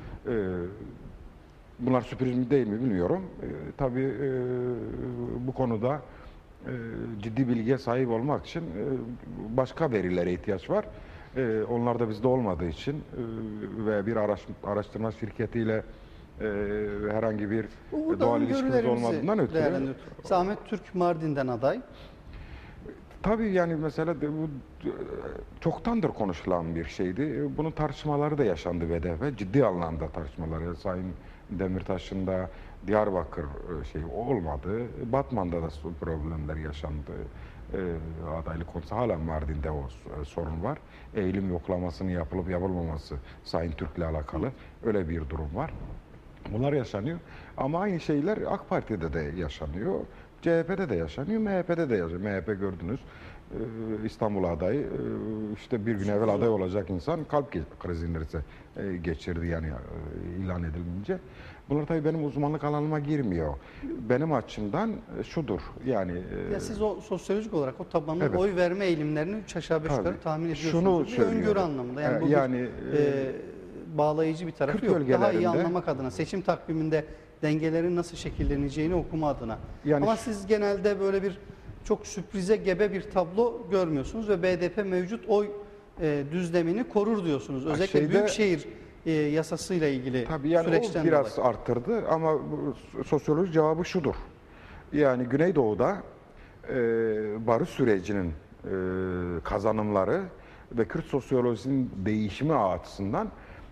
Speaker 2: Bunlar sürpriz mi değil mi bilmiyorum. Tabii bu konuda ciddi bilgiye sahip olmak için başka verilere ihtiyaç var. Onlar da bizde olmadığı için ve bir araştırma şirketiyle herhangi bir doğal ilişkimiz olmadığından ötürü.
Speaker 1: Ahmet Türk Mardin'den aday.
Speaker 2: Tabii yani mesela bu çoktandır konuşulan bir şeydi. Bunun tartışmaları da yaşandı BDP. Ciddi anlamda tartışmaları. Sayın Demirtaş'ın da Diyarbakır şey olmadı. Batman'da da problemler yaşandı. Adaylık konusu hala Mardin'de o sorun var. Eğilim yoklamasının yapılıp yapılmaması Sayın Türk'le alakalı öyle bir durum var. Bunlar yaşanıyor. Ama aynı şeyler AK Parti'de de yaşanıyor. CHP'de de yaşanıyor, MHP'de de yaşanıyor. MHP gördünüz, İstanbul adayı, işte bir gün evvel aday olacak insan kalp krizi geçirdi yani ilan edilince. Bunlar tabii benim uzmanlık alanıma girmiyor. Benim açımdan şudur yani...
Speaker 1: Ya siz o sosyolojik olarak o tabanın
Speaker 2: evet,
Speaker 1: oy verme eğilimlerini 3 aşağı 5 yukarı tahmin ediyorsunuz. Bir öngörü anlamında. Yani bu
Speaker 2: yani,
Speaker 1: bağlayıcı bir tarafı yok. Daha iyi anlamak adına, seçim takviminde dengelerin nasıl şekilleneceğini okuma adına. Yani ama siz genelde böyle bir çok sürprize gebe bir tablo görmüyorsunuz ve BDP mevcut oy düzlemini korur diyorsunuz. Özellikle büyükşehir yasasıyla ilgili
Speaker 2: tabii yani
Speaker 1: süreçten
Speaker 2: o biraz arttırdı ama sosyolojik cevabı şudur. Yani Güneydoğu'da barış sürecinin kazanımları ve Kürt sosyolojisinin değişimi açısından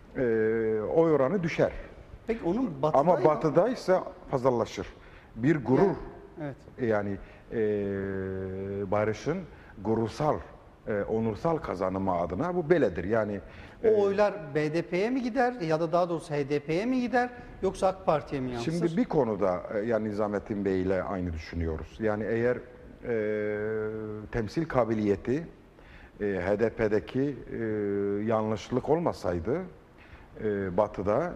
Speaker 2: oy oranı düşer.
Speaker 1: Peki onun batıda
Speaker 2: ama batıda ise fazlalaşır. Bir gurur yani barışın gurursal, onursal kazanımı adına bu beledir. Yani
Speaker 1: o oylar BDP'ye mi gider ya da daha doğrusu HDP'ye mi gider yoksa AK Parti'ye mi yansır?
Speaker 2: Şimdi bir konuda yani Nizamettin Bey ile aynı düşünüyoruz. Yani eğer temsil kabiliyeti HDP'deki yanlışlık olmasaydı Batı'da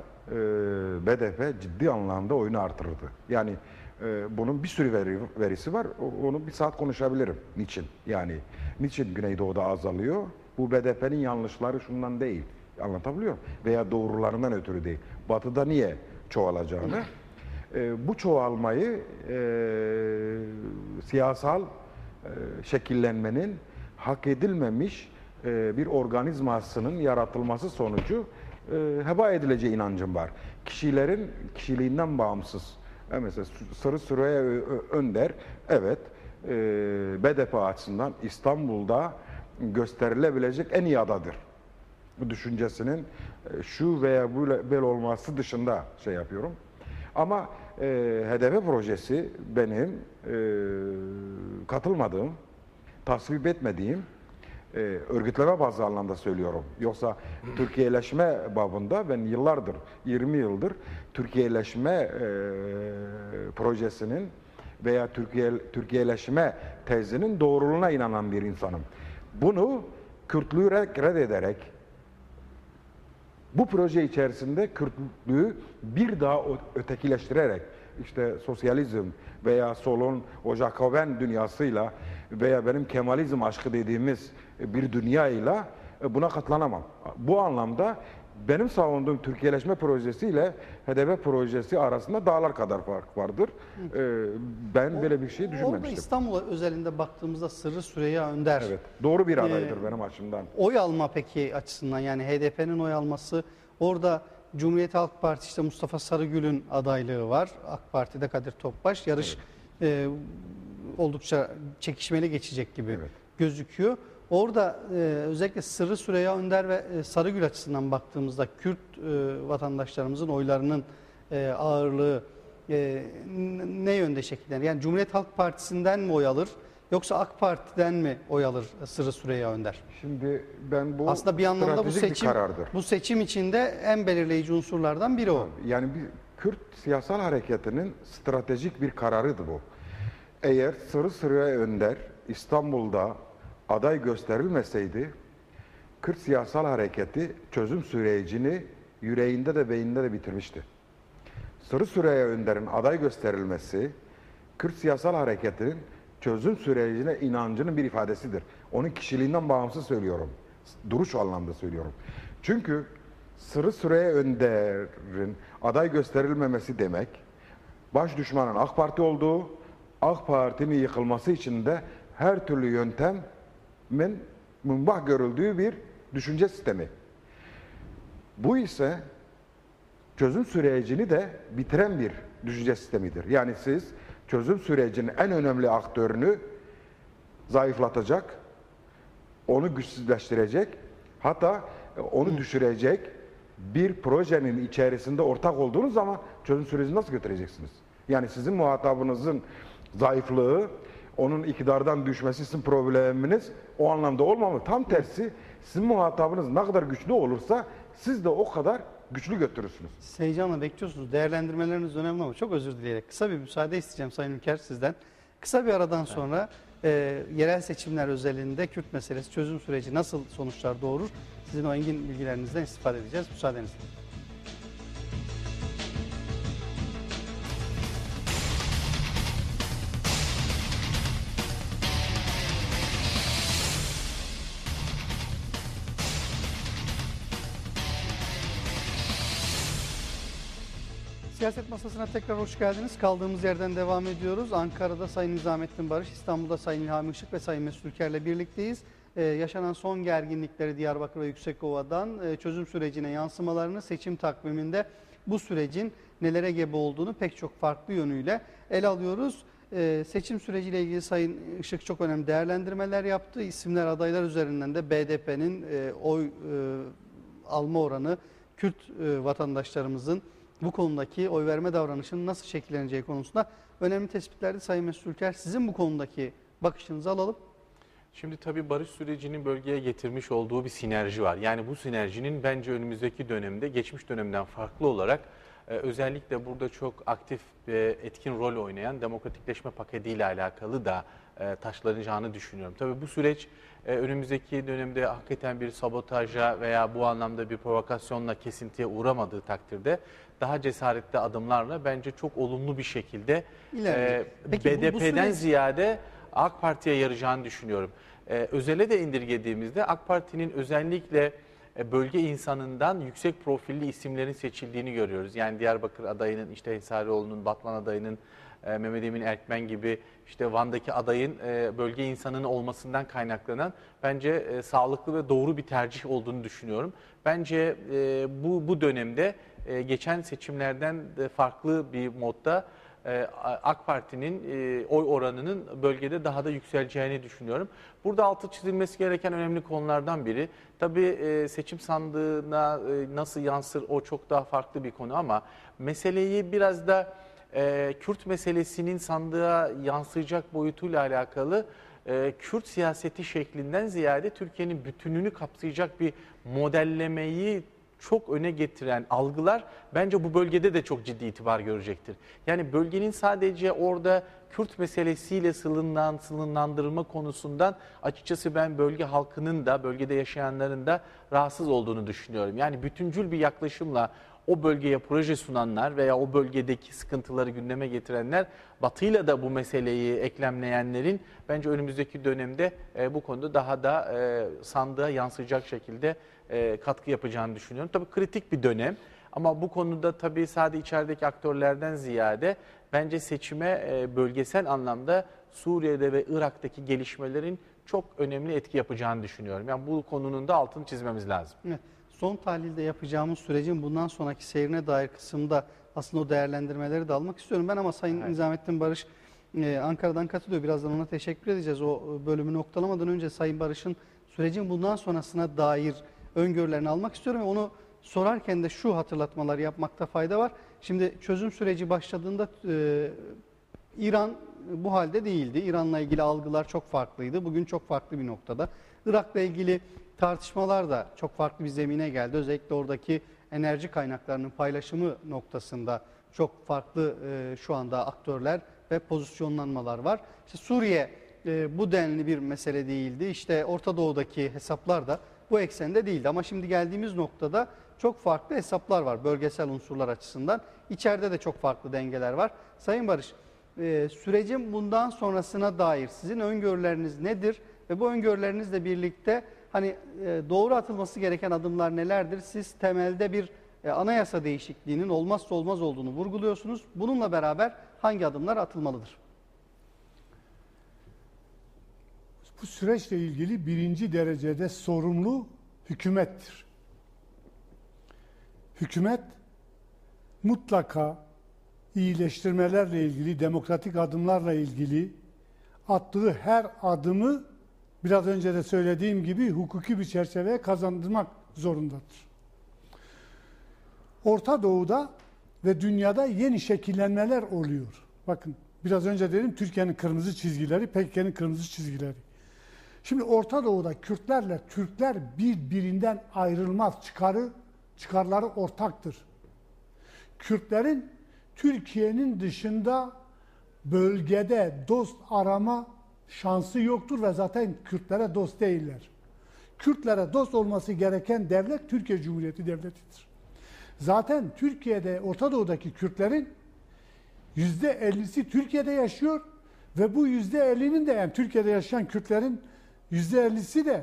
Speaker 2: BDP ciddi anlamda oyunu artırırdı. Yani bunun bir sürü verisi var. Onu bir saat konuşabilirim. Niçin? Yani niçin Güneydoğu'da azalıyor? Bu BDP'nin yanlışları şundan değil. Anlatabiliyor muyum? Veya doğrularından ötürü değil. Batı'da niye çoğalacağını. Bu çoğalmayı siyasal şekillenmenin hak edilmemiş bir organizmasının yaratılması sonucu heba edileceği inancım var. Kişilerin kişiliğinden bağımsız. Mesela Sırrı Süreyya Önder, evet, BDP açısından İstanbul'da gösterilebilecek en iyi adadır. Bu düşüncesinin şu veya böyle olması dışında şey yapıyorum. Ama HDP projesi benim katılmadığım, tasvip etmediğim, örgütleme bazı anlamda söylüyorum. Yoksa Türkiye'leşme babında ben yıllardır, 20 yıldır Türkiye'leşme projesinin veya Türkiye'leşme tezinin doğruluğuna inanan bir insanım. Bunu Kürtlüğü reddederek, bu proje içerisinde Kürtlüğü bir daha ötekileştirerek, işte sosyalizm veya solun o Jacoben dünyasıyla veya benim Kemalizm aşkı dediğimiz bir dünyayla buna katlanamam. Bu anlamda benim savunduğum Türkiye'leşme projesiyle HDP projesi arasında dağlar kadar fark vardır. Ben böyle bir şey
Speaker 1: Orada
Speaker 2: düşünmemiştim.
Speaker 1: İstanbul özelinde baktığımızda Sırrı Süreyya Önder.
Speaker 2: Evet, doğru bir adaydır benim açımdan.
Speaker 1: Oy alma peki açısından, yani HDP'nin oy alması, orada Cumhuriyet Halk Partisi işte Mustafa Sarıgül'ün adaylığı var. AK Parti'de Kadir Topbaş. Yarış oldukça çekişmeli geçecek gibi gözüküyor. Orada özellikle Sırrı Süreyya Önder ve Sarıgül açısından baktığımızda Kürt vatandaşlarımızın oylarının ağırlığı ne yönde şekillenir? Yani Cumhuriyet Halk Partisi'nden mi oy alır, yoksa AK Parti'den mi oy alır Sırrı Süreyya Önder?
Speaker 2: Şimdi ben bu
Speaker 1: Aslında bir anlamda bu
Speaker 2: stratejik bir
Speaker 1: seçim,
Speaker 2: karardır.
Speaker 1: bu seçim içinde en belirleyici unsurlardan biri o.
Speaker 2: Yani bir Kürt siyasal hareketinin stratejik bir kararıdır bu. Eğer Sırrı Süreyya Önder İstanbul'da aday gösterilmeseydi, Kürt siyasal hareketi çözüm sürecini yüreğinde de beyninde de bitirmişti. Sırrı Süreyya Önder'in aday gösterilmesi, Kürt siyasal hareketinin çözüm sürecine inancının bir ifadesidir. Onun kişiliğinden bağımsız söylüyorum. Duruş anlamda söylüyorum. Çünkü Sırrı Süreyya Önder'in aday gösterilmemesi demek, baş düşmanın AK Parti olduğu, AK Parti'nin yıkılması için de her türlü yöntemin mübah görüldüğü bir düşünce sistemi. Bu ise çözüm sürecini de bitiren bir düşünce sistemidir. Yani siz çözüm sürecinin en önemli aktörünü zayıflatacak, onu güçsüzleştirecek, hatta onu düşürecek bir projenin içerisinde ortak olduğunuz zaman çözüm sürecini nasıl götüreceksiniz? Yani sizin muhatabınızın zayıflığı, onun iktidardan düşmesi sizin probleminiz o anlamda olmamalı. Tam tersi, sizin muhatabınız ne kadar güçlü olursa siz de o kadar güçlü götürürsünüz.
Speaker 1: Siz heyecanla bekliyorsunuz. Değerlendirmeleriniz önemli ama çok özür dileyerek kısa bir müsaade isteyeceğim Sayın Ülker sizden. Kısa bir aradan sonra yerel seçimler özelinde Kürt meselesi çözüm süreci nasıl sonuçlar doğurur? Sizin o engin bilgilerinizden istifade edeceğiz. Müsaadenizle. Siyaset masasına tekrar hoş geldiniz. Kaldığımız yerden devam ediyoruz. Ankara'da Sayın Nizamettin Barış, İstanbul'da Sayın İlhami Işık ve Sayın Mesut Ülker'le birlikteyiz. Yaşanan son gerginlikleri Diyarbakır ve Yüksekova'dan çözüm sürecine yansımalarını, seçim takviminde bu sürecin nelere gebe olduğunu pek çok farklı yönüyle ele alıyoruz. Seçim süreciyle ilgili Sayın Işık çok önemli değerlendirmeler yaptı. İsimler, adaylar üzerinden de BDP'nin oy alma oranı, Kürt vatandaşlarımızın bu konudaki oy verme davranışının nasıl şekilleneceği konusunda önemli tespitlerdi. Sayın Mesut Ülker, sizin bu konudaki bakışınızı alalım.
Speaker 3: Şimdi tabii barış sürecinin bölgeye getirmiş olduğu bir sinerji var. Yani bu sinerjinin bence önümüzdeki dönemde geçmiş dönemden farklı olarak özellikle burada çok aktif ve etkin rol oynayan demokratikleşme paketiyle alakalı da taşlanacağını düşünüyorum. Tabii bu süreç önümüzdeki dönemde hakikaten bir sabotaja veya bu anlamda bir provokasyonla kesintiye uğramadığı takdirde daha cesaretli adımlarla bence çok olumlu bir şekilde BDP'den ziyade AK Parti'ye yarayacağını düşünüyorum. Özele de indirgediğimizde AK Parti'nin özellikle bölge insanından yüksek profilli isimlerin seçildiğini görüyoruz. Yani Diyarbakır adayının, işte Ensarioğlu'nun, Batman adayının, Mehmet Emin Erkmen gibi işte Van'daki adayın bölge insanının olmasından kaynaklanan bence sağlıklı ve doğru bir tercih olduğunu düşünüyorum. Bence bu dönemde geçen seçimlerden de farklı bir modda AK Parti'nin oy oranının bölgede daha da yükseleceğini düşünüyorum. Burada altı çizilmesi gereken önemli konulardan biri. Tabii seçim sandığına nasıl yansır o çok daha farklı bir konu ama meseleyi biraz da Kürt meselesinin sandığa yansıyacak boyutuyla alakalı Kürt siyaseti şeklinden ziyade Türkiye'nin bütününü kapsayacak bir modellemeyi çok öne getiren algılar bence bu bölgede de çok ciddi itibar görecektir. Yani bölgenin sadece orada Kürt meselesiyle sınırlandırılma konusundan açıkçası ben bölge halkının da bölgede yaşayanların da rahatsız olduğunu düşünüyorum. Yani bütüncül bir yaklaşımla o bölgeye proje sunanlar veya o bölgedeki sıkıntıları gündeme getirenler, Batı'yla da bu meseleyi eklemleyenlerin bence önümüzdeki dönemde bu konuda daha da sandığa yansıyacak şekilde katkı yapacağını düşünüyorum. Tabii kritik bir dönem ama bu konuda tabii sadece içerideki aktörlerden ziyade bence seçime bölgesel anlamda Suriye'de ve Irak'taki gelişmelerin çok önemli etki yapacağını düşünüyorum. Yani bu konunun da altını çizmemiz lazım.
Speaker 1: Evet. Son tahlilde yapacağımız sürecin bundan sonraki seyrine dair kısımda aslında o değerlendirmeleri de almak istiyorum. Ben ama Sayın Nizamettin Barış Ankara'dan katılıyor. Birazdan ona teşekkür edeceğiz. O bölümü noktalamadan önce Sayın Barış'ın sürecin bundan sonrasına dair öngörülerini almak istiyorum. Ve onu sorarken de şu hatırlatmaları yapmakta fayda var. Şimdi çözüm süreci başladığında İran bu halde değildi. İran'la ilgili algılar çok farklıydı. Bugün çok farklı bir noktada. Irak'la ilgili tartışmalar da çok farklı bir zemine geldi. Özellikle oradaki enerji kaynaklarının paylaşımı noktasında çok farklı şu anda aktörler ve pozisyonlanmalar var. İşte Suriye bu denli bir mesele değildi. İşte Orta Doğu'daki hesaplar da bu eksende değildi. Ama şimdi geldiğimiz noktada çok farklı hesaplar var bölgesel unsurlar açısından. İçeride de çok farklı dengeler var. Sayın Barış, sürecin bundan sonrasına dair sizin öngörüleriniz nedir? Ve bu öngörülerinizle birlikte hani doğru atılması gereken adımlar nelerdir? Siz temelde bir anayasa değişikliğinin olmazsa olmaz olduğunu vurguluyorsunuz. Bununla beraber hangi adımlar atılmalıdır?
Speaker 4: Bu süreçle ilgili birinci derecede sorumlu hükümettir. Hükümet mutlaka iyileştirmelerle ilgili, demokratik adımlarla ilgili attığı her adımı biraz önce de söylediğim gibi hukuki bir çerçeveye kazandırmak zorundadır. Orta Doğu'da ve dünyada yeni şekillenmeler oluyor. Bakın biraz önce dedim Türkiye'nin kırmızı çizgileri, PKK'nın kırmızı çizgileri. Şimdi Orta Doğu'da Kürtlerle Türkler birbirinden ayrılmaz. Çıkarları ortaktır. Kürtlerin Türkiye'nin dışında bölgede dost arama şansı yoktur ve zaten Kürtlere dost değiller. Kürtlere dost olması gereken devlet Türkiye Cumhuriyeti Devleti'dir. Zaten Türkiye'de, Orta Doğu'daki Kürtlerin %50'si Türkiye'de yaşıyor ve bu %50'nin de yani Türkiye'de yaşayan Kürtlerin %50'si de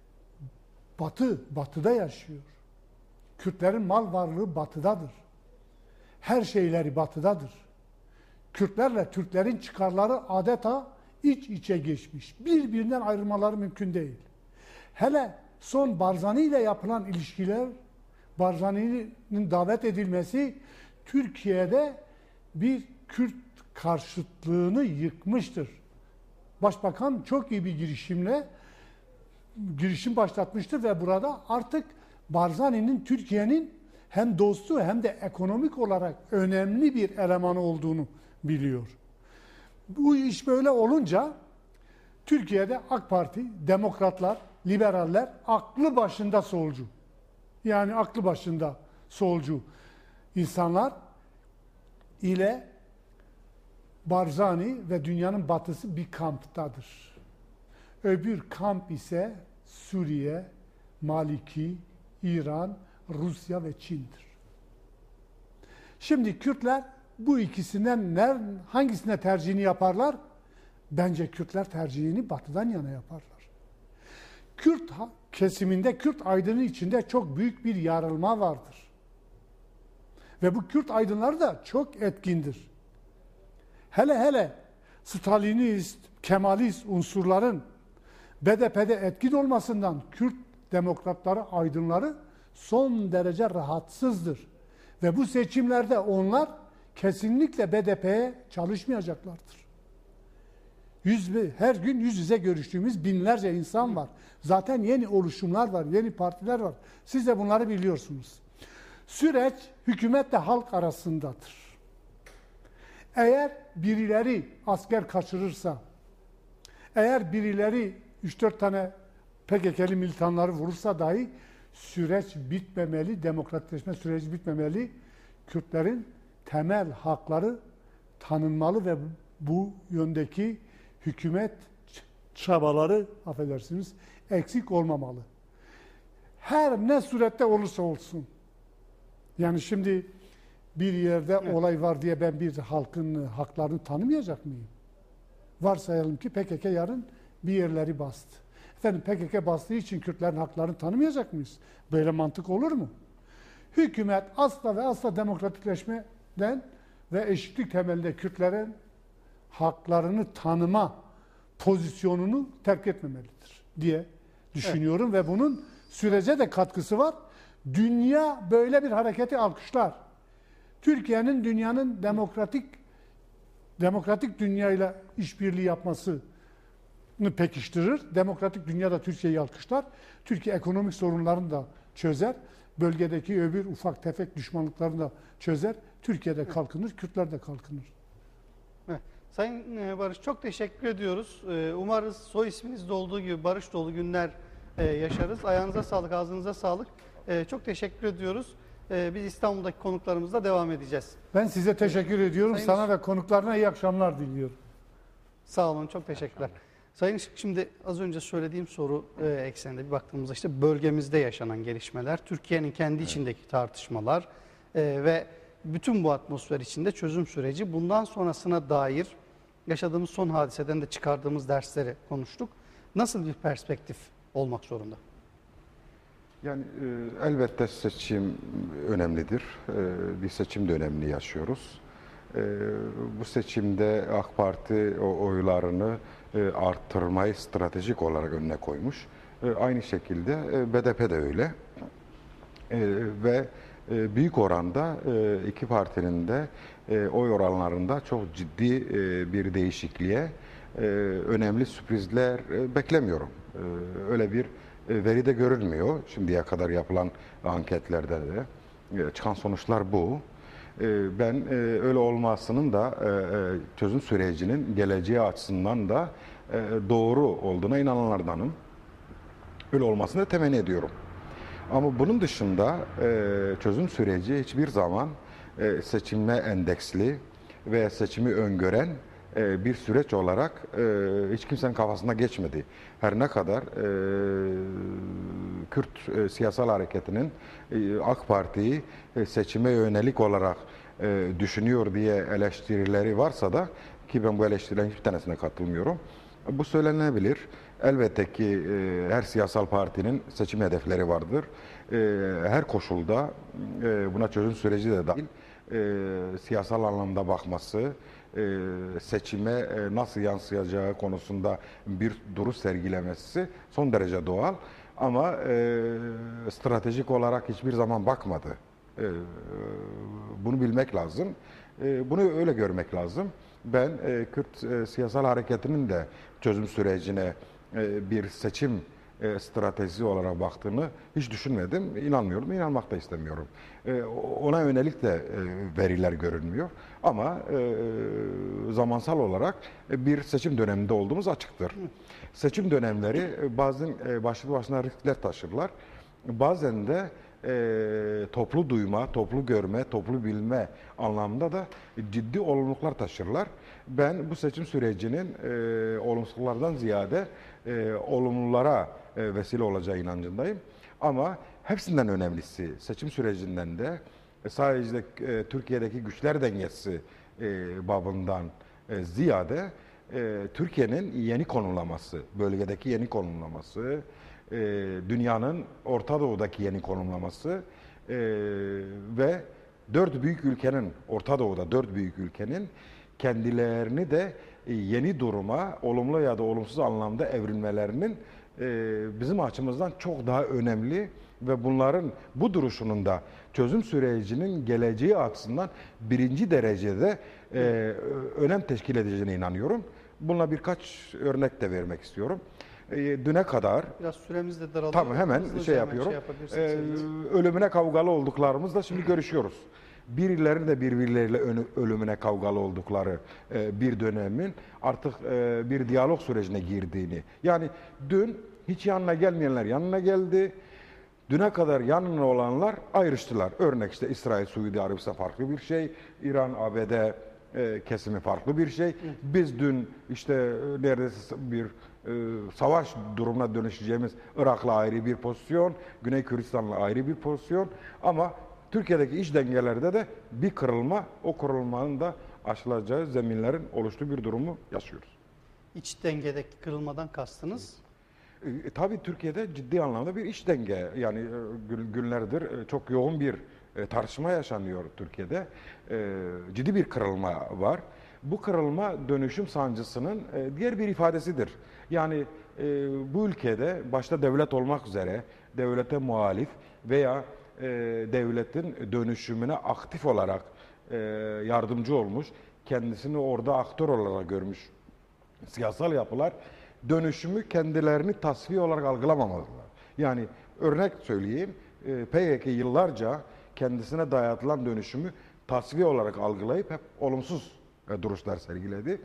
Speaker 4: batıda yaşıyor. Kürtlerin mal varlığı batıdadır. Her şeyleri batıdadır. Kürtlerle Türklerin çıkarları adeta iç içe geçmiş. Birbirinden ayrılmaları mümkün değil. Hele son Barzani ile yapılan ilişkiler, Barzani'nin davet edilmesi Türkiye'de bir Kürt karşıtlığını yıkmıştır. Başbakan çok iyi bir girişim başlatmıştır ve burada artık Barzani'nin Türkiye'nin hem dostu hem de ekonomik olarak önemli bir elemanı olduğunu biliyor. Bu iş böyle olunca Türkiye'de AK Parti, demokratlar, liberaller aklı başında solcu. Yani aklı başında solcu insanlar ile Barzani ve dünyanın batısı bir kamptadır. Öbür kamp ise Suriye, Maliki, İran, Rusya ve Çin'dir. Şimdi Kürtler bu ikisinden hangisine tercihini yaparlar? Bence Kürtler tercihini batıdan yana yaparlar. kesiminde Kürt aydını içinde çok büyük bir yarılma vardır. Ve bu Kürt aydınları da çok etkindir. Hele hele Stalinist, Kemalist unsurların BDP'de etkin olmasından Kürt demokratları, aydınları son derece rahatsızdır. Ve bu seçimlerde onlar kesinlikle BDP'ye çalışmayacaklardır. Her gün yüz yüze görüştüğümüz binlerce insan var. Zaten yeni oluşumlar var, yeni partiler var. Siz de bunları biliyorsunuz. Süreç hükümetle halk arasındadır. Eğer birileri asker kaçırırsa, eğer birileri 3-4 tane PKK'li militanları vurursa dahi süreç bitmemeli, demokratikleşme süreci bitmemeli. Kürtlerin temel hakları tanınmalı ve bu yöndeki hükümet çabaları, affedersiniz, eksik olmamalı. Her ne surette olursa olsun. Yani şimdi bir yerde olay var diye ben bir halkın haklarını tanımayacak mıyım? Varsayalım ki PKK yarın bir yerleri bastı. Efendim PKK bastığı için Kürtlerin haklarını tanımayacak mıyız? Böyle mantık olur mu? Hükümet asla ve asla demokratikleşmeden ve eşitlik temelinde Kürtlerin haklarını tanıma pozisyonunu terk etmemelidir diye düşünüyorum ve bunun sürece de katkısı var. Dünya böyle bir hareketi alkışlar. Türkiye'nin dünyanın demokratik dünyayla işbirliği yapmasını pekiştirir. Demokratik dünya da Türkiye'yi alkışlar. Türkiye ekonomik sorunlarını da çözer. Bölgedeki öbür ufak tefek düşmanlıklarını da çözer. Türkiye'de kalkınır, Kürtler de kalkınır.
Speaker 1: Evet. Sayın Barış, çok teşekkür ediyoruz. Umarız soy isminizde olduğu gibi barış dolu günler yaşarız. Ayağınıza sağlık, ağzınıza sağlık. Çok teşekkür ediyoruz. Biz İstanbul'daki konuklarımızla devam edeceğiz.
Speaker 4: Ben size teşekkür ediyorum.
Speaker 1: Sayın
Speaker 4: Sana ve konuklarına iyi akşamlar diliyorum.
Speaker 1: Sağ olun, çok teşekkürler. Sayın Işık, şimdi az önce söylediğim soru ekseninde bir baktığımızda işte bölgemizde yaşanan gelişmeler, Türkiye'nin kendi içindeki tartışmalar ve bütün bu atmosfer içinde çözüm süreci, bundan sonrasına dair yaşadığımız son hadiseden de çıkardığımız dersleri konuştuk. Nasıl bir perspektif olmak zorunda?
Speaker 2: Yani elbette seçim önemlidir. Bir seçim dönemini yaşıyoruz. Bu seçimde AK Parti oylarını arttırmayı stratejik olarak önüne koymuş. Aynı şekilde BDP de öyle. Ve büyük oranda iki partinin de oy oranlarında çok ciddi bir değişikliğe, önemli sürprizler beklemiyorum. Öyle bir veri de görülmüyor. Şimdiye kadar yapılan anketlerde de çıkan sonuçlar bu. Ben öyle olmasının da çözüm sürecinin geleceği açısından da doğru olduğuna inananlardanım. Öyle olmasını da temenni ediyorum. Ama bunun dışında çözüm süreci hiçbir zaman seçime endeksli ve seçimi öngören bir süreç olarak hiç kimsenin kafasına geçmedi. Her ne kadar Kürt siyasal hareketinin AK Parti'yi seçime yönelik olarak düşünüyor diye eleştirileri varsa da, ki ben bu eleştirilerin hiçbir tanesine katılmıyorum. Bu söylenebilir. Elbette ki her siyasal partinin seçim hedefleri vardır. Her koşulda buna çözüm süreci de dahil siyasal anlamda bakması, seçime nasıl yansıyacağı konusunda bir duruş sergilemesi son derece doğal. Ama stratejik olarak hiçbir zaman bakmadı. Bunu bilmek lazım. Bunu öyle görmek lazım. Ben Kürt siyasal hareketinin de çözüm sürecine bir seçim stratejisi olarak baktığını hiç düşünmedim. İnanmıyorum, inanmak da istemiyorum. Ona yönelik de veriler görünmüyor. Ama zamansal olarak bir seçim döneminde olduğumuz açıktır. Seçim dönemleri bazen başlı başına riskler taşırlar. Bazen de toplu duyma, toplu görme, toplu bilme anlamında da ciddi olumluluklar taşırlar. Ben bu seçim sürecinin olumsuzlardan ziyade olumlulara vesile olacağı inancındayım. Ama hepsinden önemlisi seçim sürecinden de sadece Türkiye'deki güçler dengesi babından ziyade Türkiye'nin yeni konumlaması, bölgedeki yeni konumlaması, dünyanın Orta Doğu'daki yeni konumlaması ve dört büyük ülkenin, Orta Doğu'da dört büyük ülkenin kendilerini de yeni duruma olumlu ya da olumsuz anlamda evrilmelerinin bizim açımızdan çok daha önemli ve bunların bu duruşunun da çözüm sürecinin geleceği açısından birinci derecede önem teşkil edeceğine inanıyorum. Bununla birkaç örnek de vermek istiyorum. Düne kadar
Speaker 1: Biraz süremiz de daralıyor.
Speaker 2: tamam hemen
Speaker 1: Hızlıca
Speaker 2: şey
Speaker 1: hemen
Speaker 2: yapıyorum.
Speaker 1: yapabilirsiniz.
Speaker 2: Ölümüne kavgalı olduklarımızla şimdi görüşüyoruz. Birileri de birbirleriyle ölümüne kavgalı oldukları bir dönemin artık bir diyalog sürecine girdiğini. Yani dün hiç yanına gelmeyenler yanına geldi. Düne kadar yanına olanlar ayrıştılar. Örnek işte İsrail, Suudi Arabistan farklı bir şey. İran, ABD kesimi farklı bir şey. Biz dün işte neredeyse bir savaş durumuna dönüşeceğimiz Irak'la ayrı bir pozisyon, Güney Kürdistan'la ayrı bir pozisyon. Ama Türkiye'deki iç dengelerde de bir kırılma, o kırılmanın da aşılacağı zeminlerin oluştuğu bir durumu yaşıyoruz.
Speaker 1: İç dengedeki kırılmadan kastınız?
Speaker 2: Tabii Türkiye'de ciddi anlamda bir iç denge, yani günlerdir çok yoğun bir tartışma yaşanıyor Türkiye'de. Ciddi bir kırılma var. Bu kırılma dönüşüm sancısının diğer bir ifadesidir. Yani bu ülkede başta devlet olmak üzere devlete muhalif veya devletin dönüşümüne aktif olarak yardımcı olmuş, kendisini orada aktör olarak görmüş siyasal yapılar dönüşümü kendilerini tasfiye olarak algılamamalılar. Yani örnek söyleyeyim, PYK yıllarca kendisine dayatılan dönüşümü tasfiye olarak algılayıp hep olumsuz duruşlar sergiledi.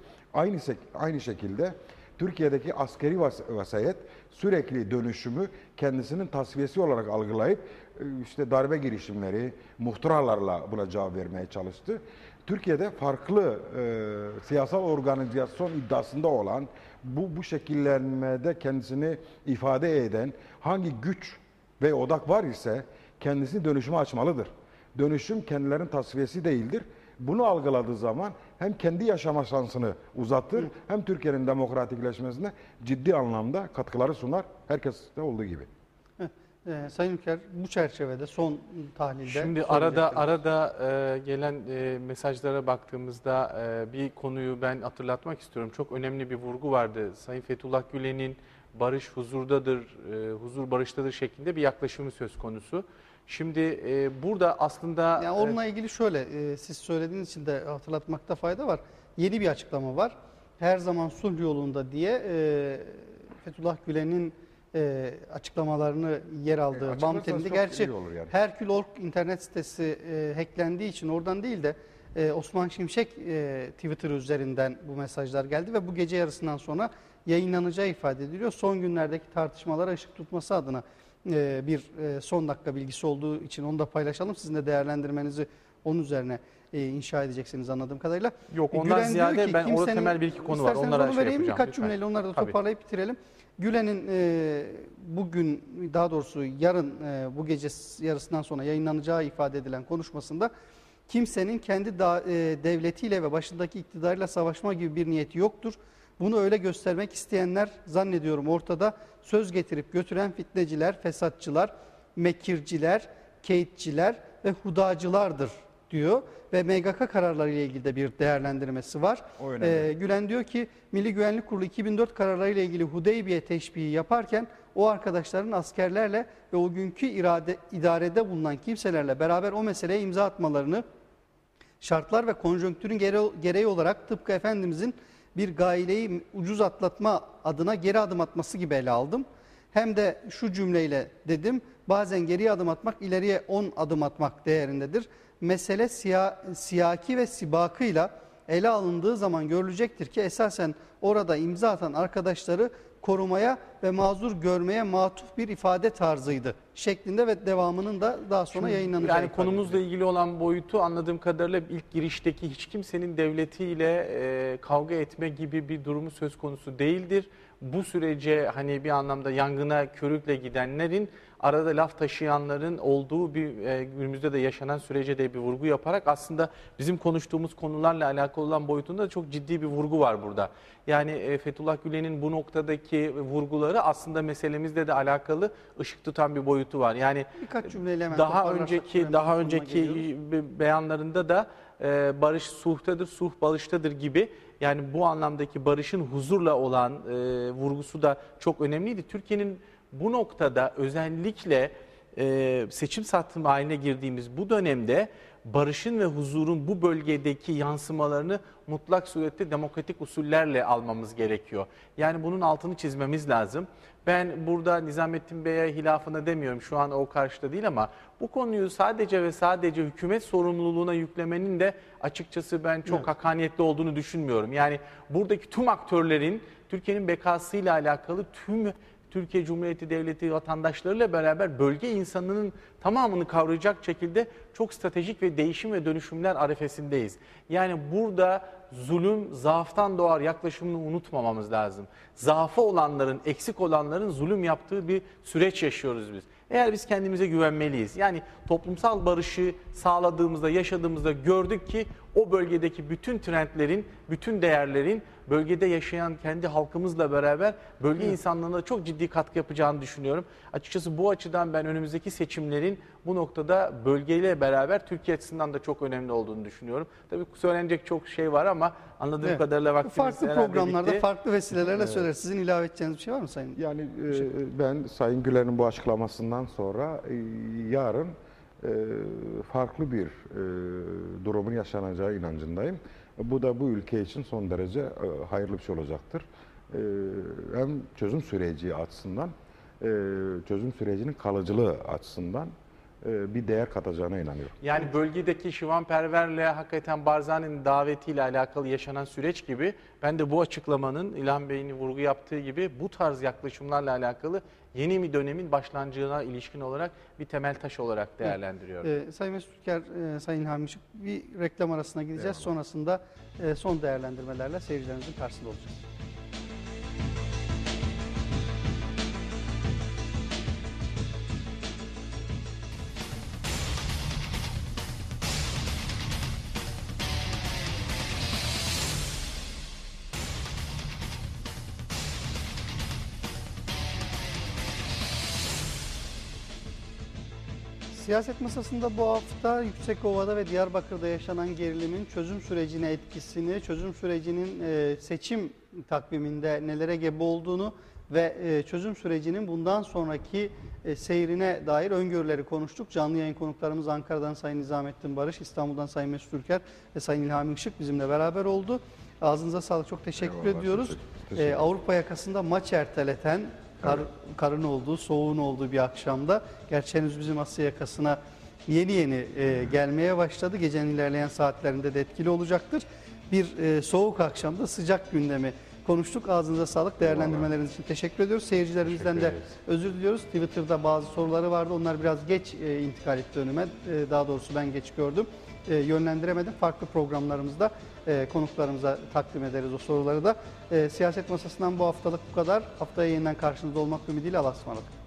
Speaker 2: Aynı şekilde Türkiye'deki askeri vasayet sürekli dönüşümü kendisinin tasfiyesi olarak algılayıp işte darbe girişimleri, muhtıralarla buna cevap vermeye çalıştı. Türkiye'de farklı siyasal organizasyon iddiasında olan, bu şekillenmede kendisini ifade eden hangi güç ve odak var ise kendisini dönüşüme açmalıdır. Dönüşüm kendilerinin tasfiyesi değildir. Bunu algıladığı zaman hem kendi yaşama şansını uzatır, hem Türkiye'nin demokratikleşmesine ciddi anlamda katkıları sunar. Herkeste olduğu gibi.
Speaker 1: Sayın Ülker, bu çerçevede son tahlilde...
Speaker 3: Şimdi arada gelen mesajlara baktığımızda bir konuyu ben hatırlatmak istiyorum. Çok önemli bir vurgu vardı. Sayın Fethullah Gülen'in barış huzurdadır, huzur barıştadır şeklinde bir yaklaşımı söz konusu. Şimdi burada aslında...
Speaker 1: Yani onunla ilgili şöyle, siz söylediğiniz için de hatırlatmakta fayda var. Yeni bir açıklama var. Her zaman sulh yolunda diye Fethullah Gülen'in açıklamalarını yer aldığı BAM teminde. Gerçi
Speaker 2: yani.
Speaker 1: Herkül.org internet sitesi hacklendiği için oradan değil de Osman Şimşek Twitter üzerinden bu mesajlar geldi ve bu gece yarısından sonra yayınlanacağı ifade ediliyor. Son günlerdeki tartışmalara ışık tutması adına bir son dakika bilgisi olduğu için onu da paylaşalım. Sizin de değerlendirmenizi onun üzerine inşa edeceksiniz anladığım kadarıyla.
Speaker 3: Yok ondan
Speaker 1: Gülen
Speaker 3: ziyade
Speaker 1: diyor ki,
Speaker 3: ben orada temel bir iki konu var. Onlara
Speaker 1: onu vereyim,
Speaker 3: yapacağım.
Speaker 1: birkaç cümleyle onları da toparlayıp bitirelim. Gülen'in bugün, daha doğrusu yarın bu gece yarısından sonra yayınlanacağı ifade edilen konuşmasında kimsenin kendi devletiyle ve başındaki iktidarıyla savaşma gibi bir niyeti yoktur. Bunu öyle göstermek isteyenler zannediyorum ortada, söz getirip götüren fitneciler, fesatçılar, mekirciler, keyitçiler ve hudacılardır diyor. Ve MGK kararları ile ilgili de bir değerlendirmesi var. Gülen diyor ki Milli Güvenlik Kurulu 2004 kararları ile ilgili Hudeybiye teşbihi yaparken o arkadaşların askerlerle ve o günkü idarede bulunan kimselerle beraber o meseleye imza atmalarını şartlar ve konjonktürün gereği olarak tıpkı Efendimizin bir gaileyi ucuz atlatma adına geri adım atması gibi ele aldım. Hem de şu cümleyle dedim, bazen geriye adım atmak ileriye 10 adım atmak değerindedir. Mesele siyaki ve sibakıyla ele alındığı zaman görülecektir ki esasen orada imza atan arkadaşları korumaya ve mazur görmeye matuf bir ifade tarzıydı şeklinde ve devamının da daha sonra yayınlanacağı.
Speaker 3: Yani konumuzla ilgili olan boyutu anladığım kadarıyla ilk girişteki hiç kimsenin devletiyle kavga etme gibi bir durumu söz konusu değildir. bu sürece hani bir anlamda yangına körükle gidenlerin arada laf taşıyanların olduğu bir günümüzde de yaşanan sürece de bir vurgu yaparak aslında bizim konuştuğumuz konularla alakalı olan boyutunda da çok ciddi bir vurgu var burada. Yani Fethullah Gülen'in bu noktadaki vurguları aslında meselemizle de alakalı ışık tutan bir boyutu var. Yani
Speaker 1: Birkaç cümleyle hemen
Speaker 3: daha
Speaker 1: toparlarsak süremizin
Speaker 3: daha
Speaker 1: sonuna
Speaker 3: önceki
Speaker 1: geliyoruz.
Speaker 3: beyanlarında da barış sulhtadır, sulh barıştadır gibi, yani bu anlamdaki barışın huzurla olan vurgusu da çok önemliydi. Türkiye'nin bu noktada özellikle seçim sattım haline girdiğimiz bu dönemde barışın ve huzurun bu bölgedeki yansımalarını mutlak surette demokratik usullerle almamız gerekiyor. Yani bunun altını çizmemiz lazım. Ben burada Nizamettin Bey'e hilafına demiyorum, şu an o karşıda değil, ama bu konuyu sadece ve sadece hükümet sorumluluğuna yüklemenin de açıkçası ben çok hakkaniyetli olduğunu düşünmüyorum. Yani buradaki tüm aktörlerin Türkiye'nin bekasıyla alakalı tüm Türkiye Cumhuriyeti Devleti vatandaşlarıyla beraber bölge insanının tamamını kavrayacak şekilde çok stratejik ve değişim ve dönüşümler arifesindeyiz. Yani burada zulüm zaaftan doğar yaklaşımını unutmamamız lazım. Zaafı olanların, eksik olanların zulüm yaptığı bir süreç yaşıyoruz biz. Eğer biz kendimize güvenmeliyiz. Yani toplumsal barışı sağladığımızda, yaşadığımızda gördük ki o bölgedeki bütün trendlerin, bütün değerlerin bölgede yaşayan kendi halkımızla beraber bölge insanlığına çok ciddi katkı yapacağını düşünüyorum. Açıkçası bu açıdan ben önümüzdeki seçimlerin bu noktada bölgeyle beraber Türkiye açısından da çok önemli olduğunu düşünüyorum. Tabii söylenecek çok şey var ama anladığım kadarıyla vaktimiz
Speaker 1: Farklı
Speaker 3: herhalde
Speaker 1: programlarda,
Speaker 3: bitti.
Speaker 1: farklı vesilelerle söyleriz. Sizin ilave edeceğiniz bir şey var mı Sayın?
Speaker 2: Yani ben Sayın Güler'in bu açıklamasından sonra yarın farklı bir durumun yaşanacağı inancındayım. Bu da bu ülke için son derece hayırlı bir şey olacaktır. Hem çözüm süreci açısından, çözüm sürecinin kalıcılığı açısından bir değer katacağına inanıyorum.
Speaker 3: Yani bölgedeki Şivan Perver'le hakikaten Barzani'nin davetiyle alakalı yaşanan süreç gibi, ben de bu açıklamanın İlhan Bey'in vurgu yaptığı gibi bu tarz yaklaşımlarla alakalı yeni bir dönemin başlangıcına ilişkin olarak bir temel taş olarak değerlendiriyorum.
Speaker 1: Sayın Mesut Ülker, Sayın İlhan Işık, bir reklam arasına gideceğiz. Sonrasında son değerlendirmelerle seyircilerimizin karşısında olacağız. Siyaset masasında bu hafta Yüksekova'da ve Diyarbakır'da yaşanan gerilimin çözüm sürecine etkisini, çözüm sürecinin seçim takviminde nelere gebe olduğunu ve çözüm sürecinin bundan sonraki seyrine dair öngörüleri konuştuk. Canlı yayın konuklarımız Ankara'dan Sayın Nizamettin Barış, İstanbul'dan Sayın Mesut Ülker ve Sayın İlhami Işık bizimle beraber oldu. Ağzınıza sağlık, çok teşekkür ediyoruz. Avrupa yakasında maç erteleten, karın olduğu, soğuğun olduğu bir akşamda. Gerçi henüz bizim Asya yakasına yeni gelmeye başladı. Gecenin ilerleyen saatlerinde de etkili olacaktır. Bir soğuk akşamda sıcak gündemi konuştuk. Ağzınıza sağlık. Değerlendirmeleriniz için teşekkür ediyoruz. Seyircilerimizden de özür diliyoruz. Twitter'da bazı soruları vardı. Onlar biraz geç intikal etti önüme. Daha doğrusu ben geç gördüm. Yönlendiremedim. Farklı programlarımızda konuklarımıza takdim ederiz o soruları da. Siyaset masasından bu haftalık bu kadar. Haftaya yeniden karşınızda olmak ümidiyle Allah'a ısmarladık.